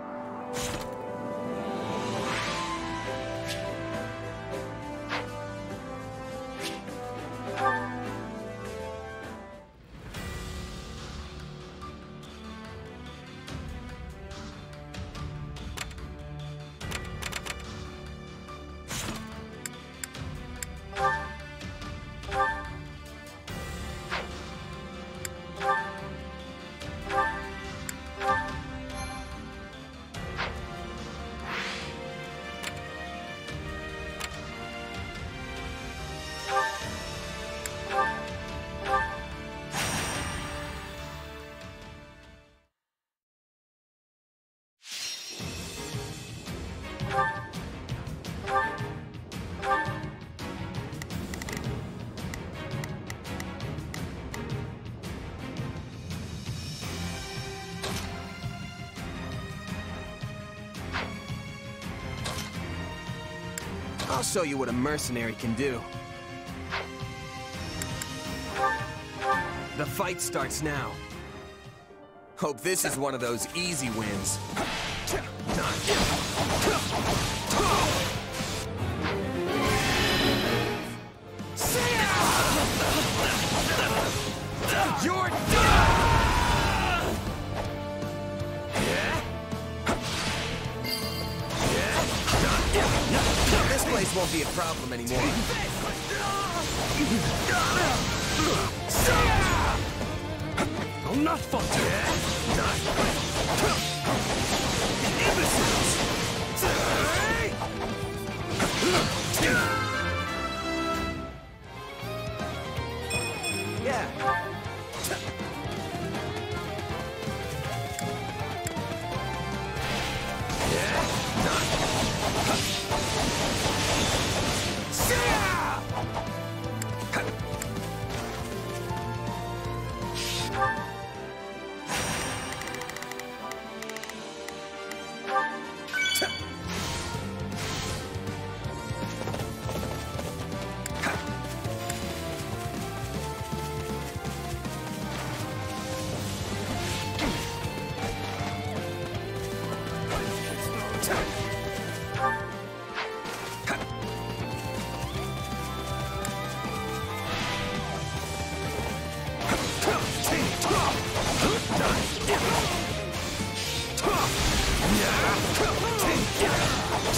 I'll show you what a mercenary can do. The fight starts now. Hope this is one of those easy wins. You're done! This place won't be a problem anymore. I'll not falter. Imbeciles! Yeah.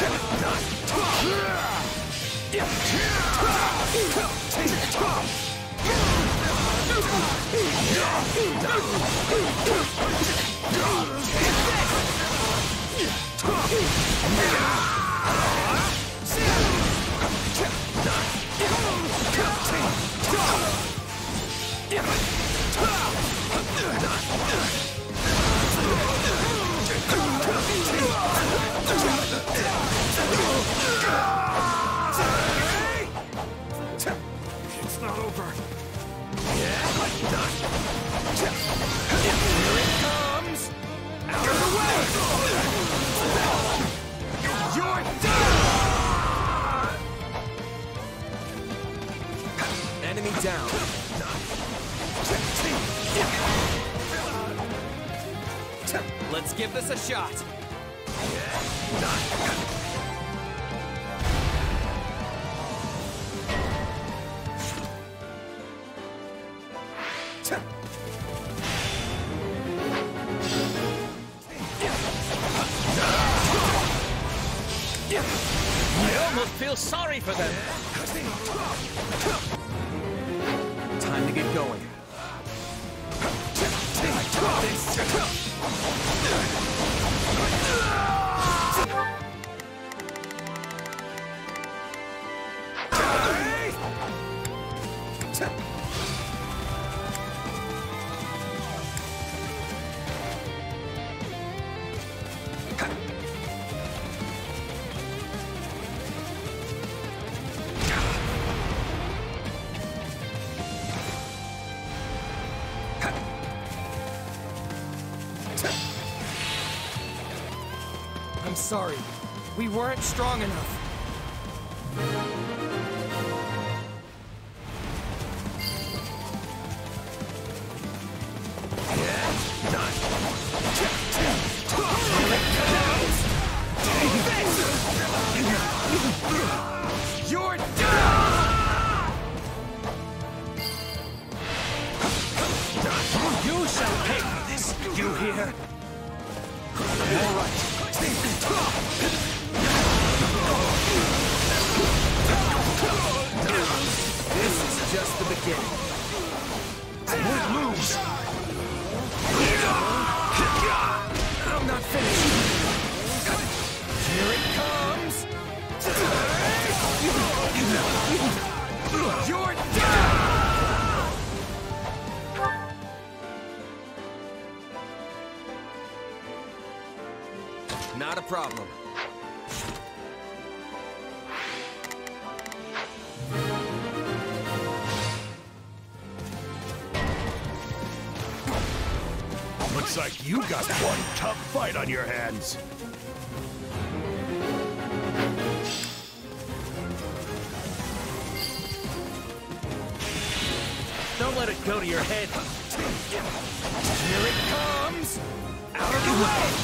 It's not over. Here it comes! Out of the way! You're done! Enemy down. Let's give this a shot. I almost feel sorry for them. Time to get going. I'm sorry. We weren't strong enough. You're done! You shall pay for this, you hear? All right. This is just the beginning. I won't lose. I'm not finished. Here it comes. You're done! Not a problem. Looks like you got one tough fight on your hands. Don't let it go to your head. Here it comes! Out of the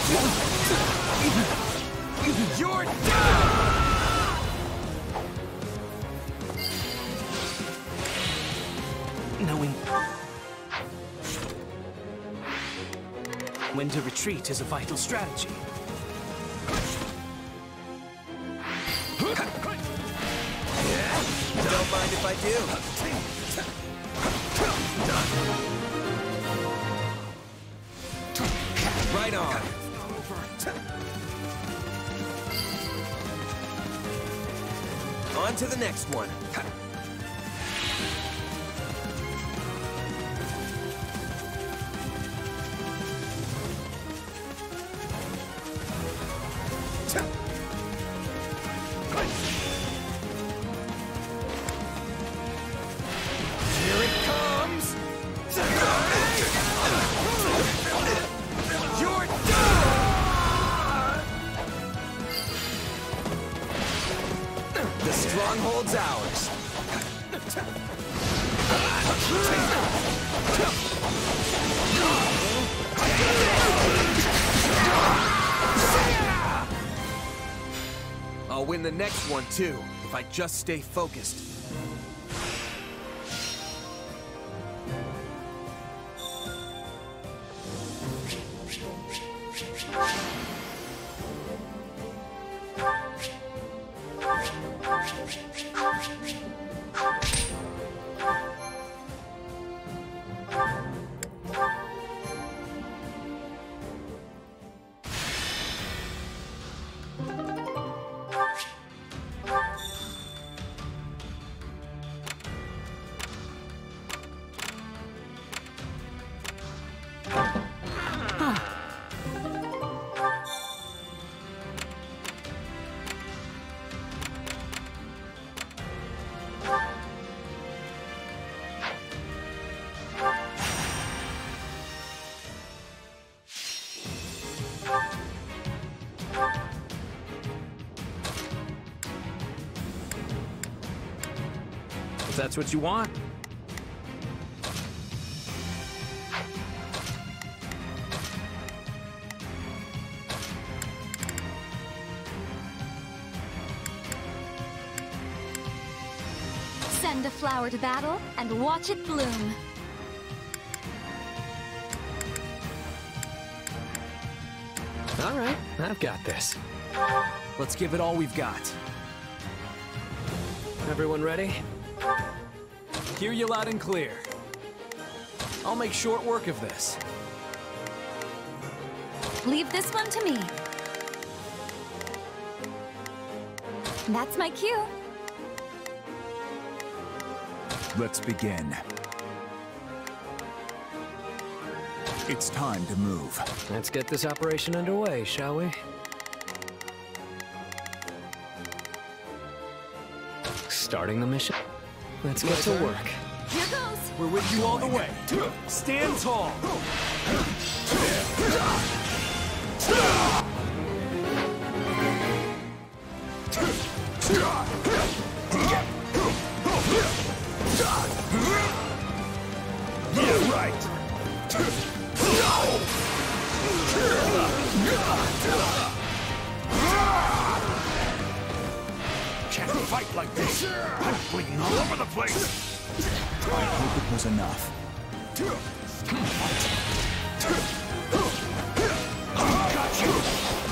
way! You're done! Knowing when to retreat is a vital strategy. Don't mind if I do. Right on. On to the next one. Here it comes! You're done! The stronghold's ours. I'll win the next one too, if I just stay focused. that's what you want. Send a flower to battle and watch it bloom. All right, I've got this. Let's give it all we've got. Everyone ready? Hear you loud and clear. I'll make short work of this. Leave this one to me. That's my cue. Let's begin. It's time to move. Let's get this operation underway, shall we? Starting the mission. Let's get to work. Here goes. We're with you all the way. Stand tall. Yeah, right. Can't fight like this. I'm bleeding all over the place. I hope it was enough. Got you.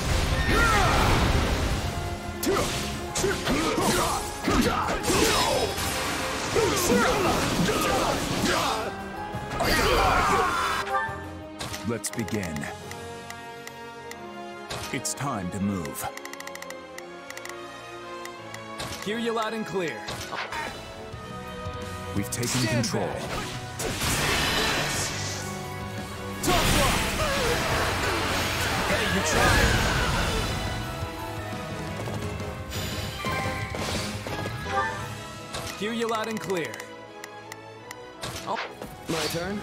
Let's begin. It's time to move. Hear you loud and clear. We've taken Stand control. back. Tough luck. Hey, you tried. Hear you loud and clear. Oh, my turn.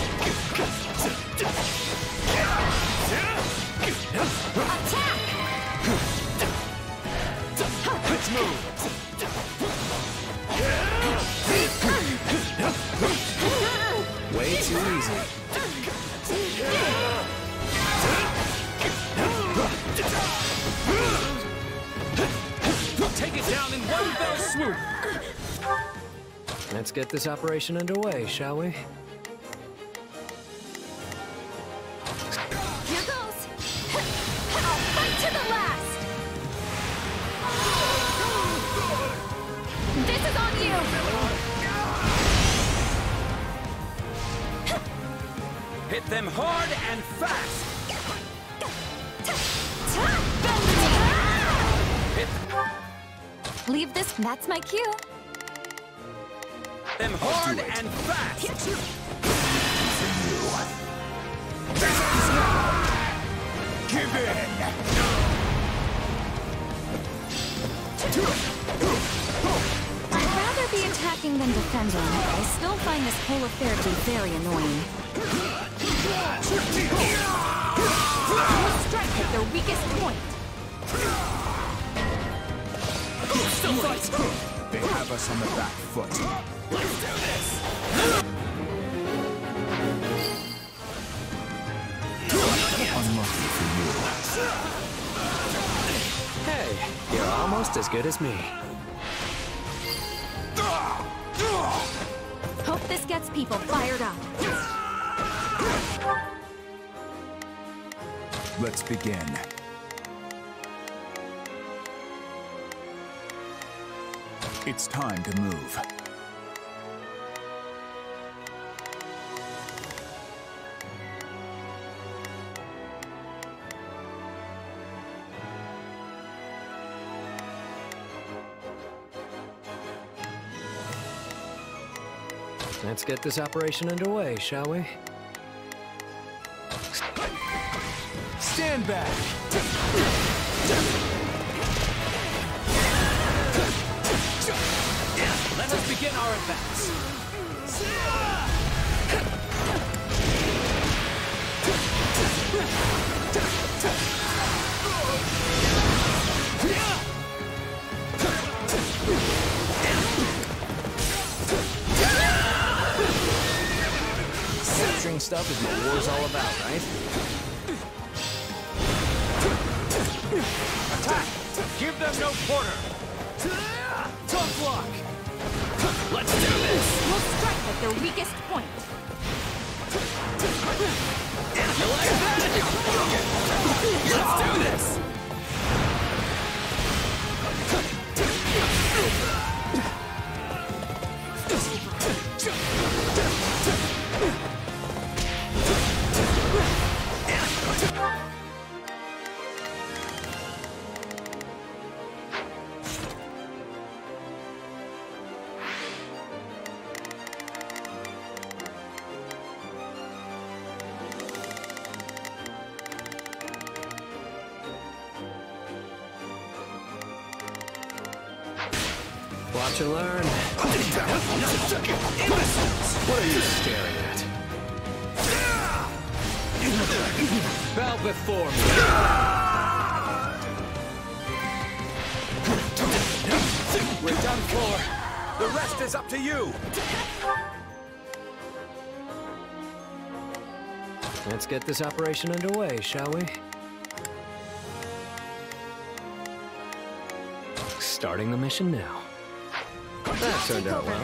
Attack! Let's move. Way too easy. Take it down in one fell swoop. Let's get this operation underway, shall we? Here goes. I'll fight to the last. This is on you. Hit them hard and fast. Hit Leave this. That's my cue. them hard and fast. Give in. I'd rather be attacking than defending. I still find this whole affair to be very annoying. Strike at their weakest point. Still fight. They have us on the back foot. Let's do this. Unlucky for you. Hey, you're almost as good as me. Hope this gets people fired up. Let's begin. It's time to move. Let's get this operation underway, shall we? Stand back. Let us begin our advance. strong stuff is what war's all about, right? Attack! Give them no quarter! Tough luck! Let's do this! We'll strike at their weakest point. You like that? Let's do this! Watch and learn. What are you staring at? Bow before me. We're done for. The rest is up to you. Let's get this operation underway, shall we? Starting the mission now. That turned out well.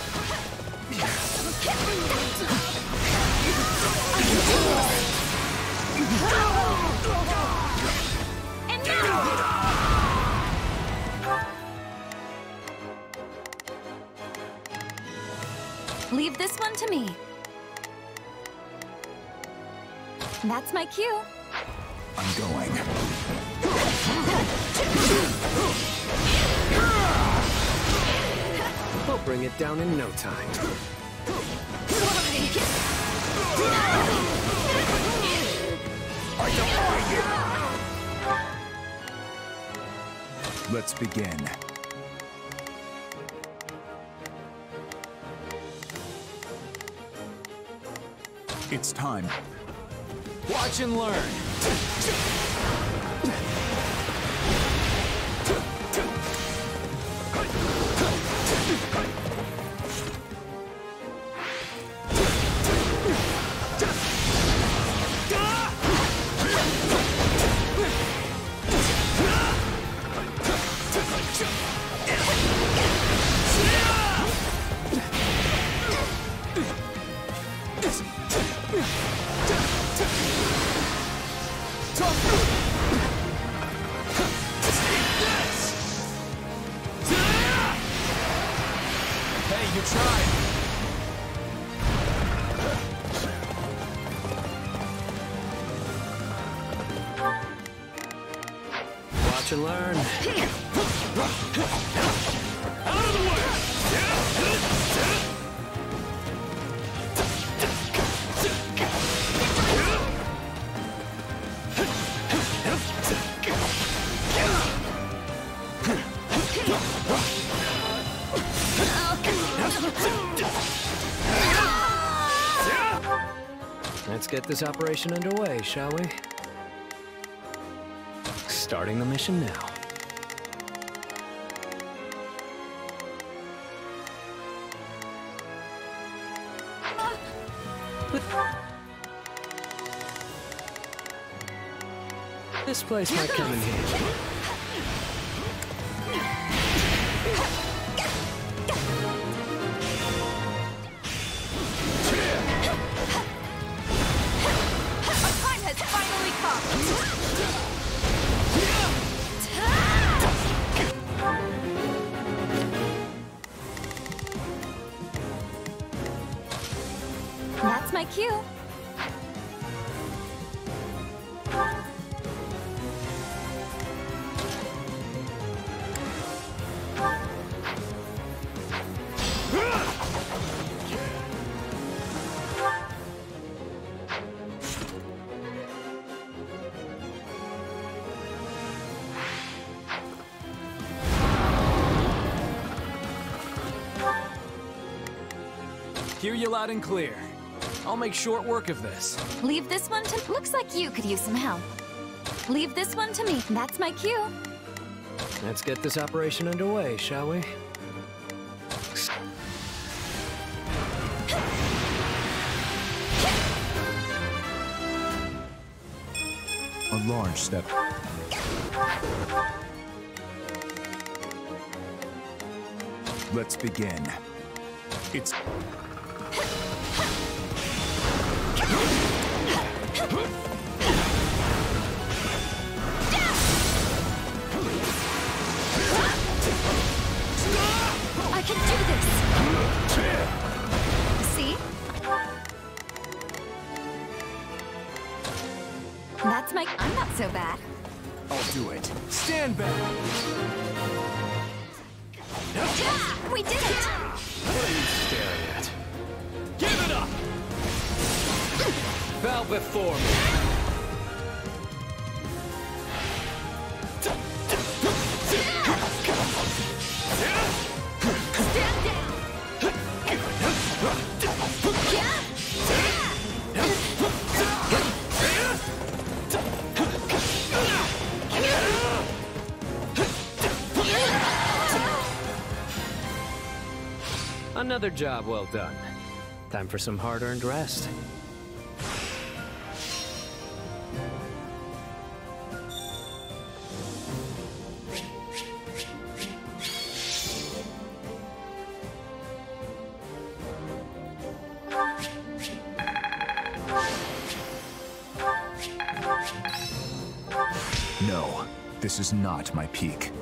And now! Leave this one to me. That's my cue. I'm going. We'll bring it down in no time. I don't like it. Let's begin. It's time. Watch and learn. Hey, you tried. Watch and learn. Out of the way! Let's get this operation underway, shall we? Starting the mission now. This place might come in handy. That's my cue. Hear you loud and clear. I'll make short work of this. Leave this one to... Looks like you could use some help. Leave this one to me. That's my cue. Let's get this operation underway, shall we? A large step. Let's begin. It's... I can do this! See? That's my... I'm not so bad. I'll do it. Stand back! Yeah, we did it! What are you staring at? Give it up! Bow before me. Stand down! Another job well done. Time for some hard-earned rest. No, this is not my peak.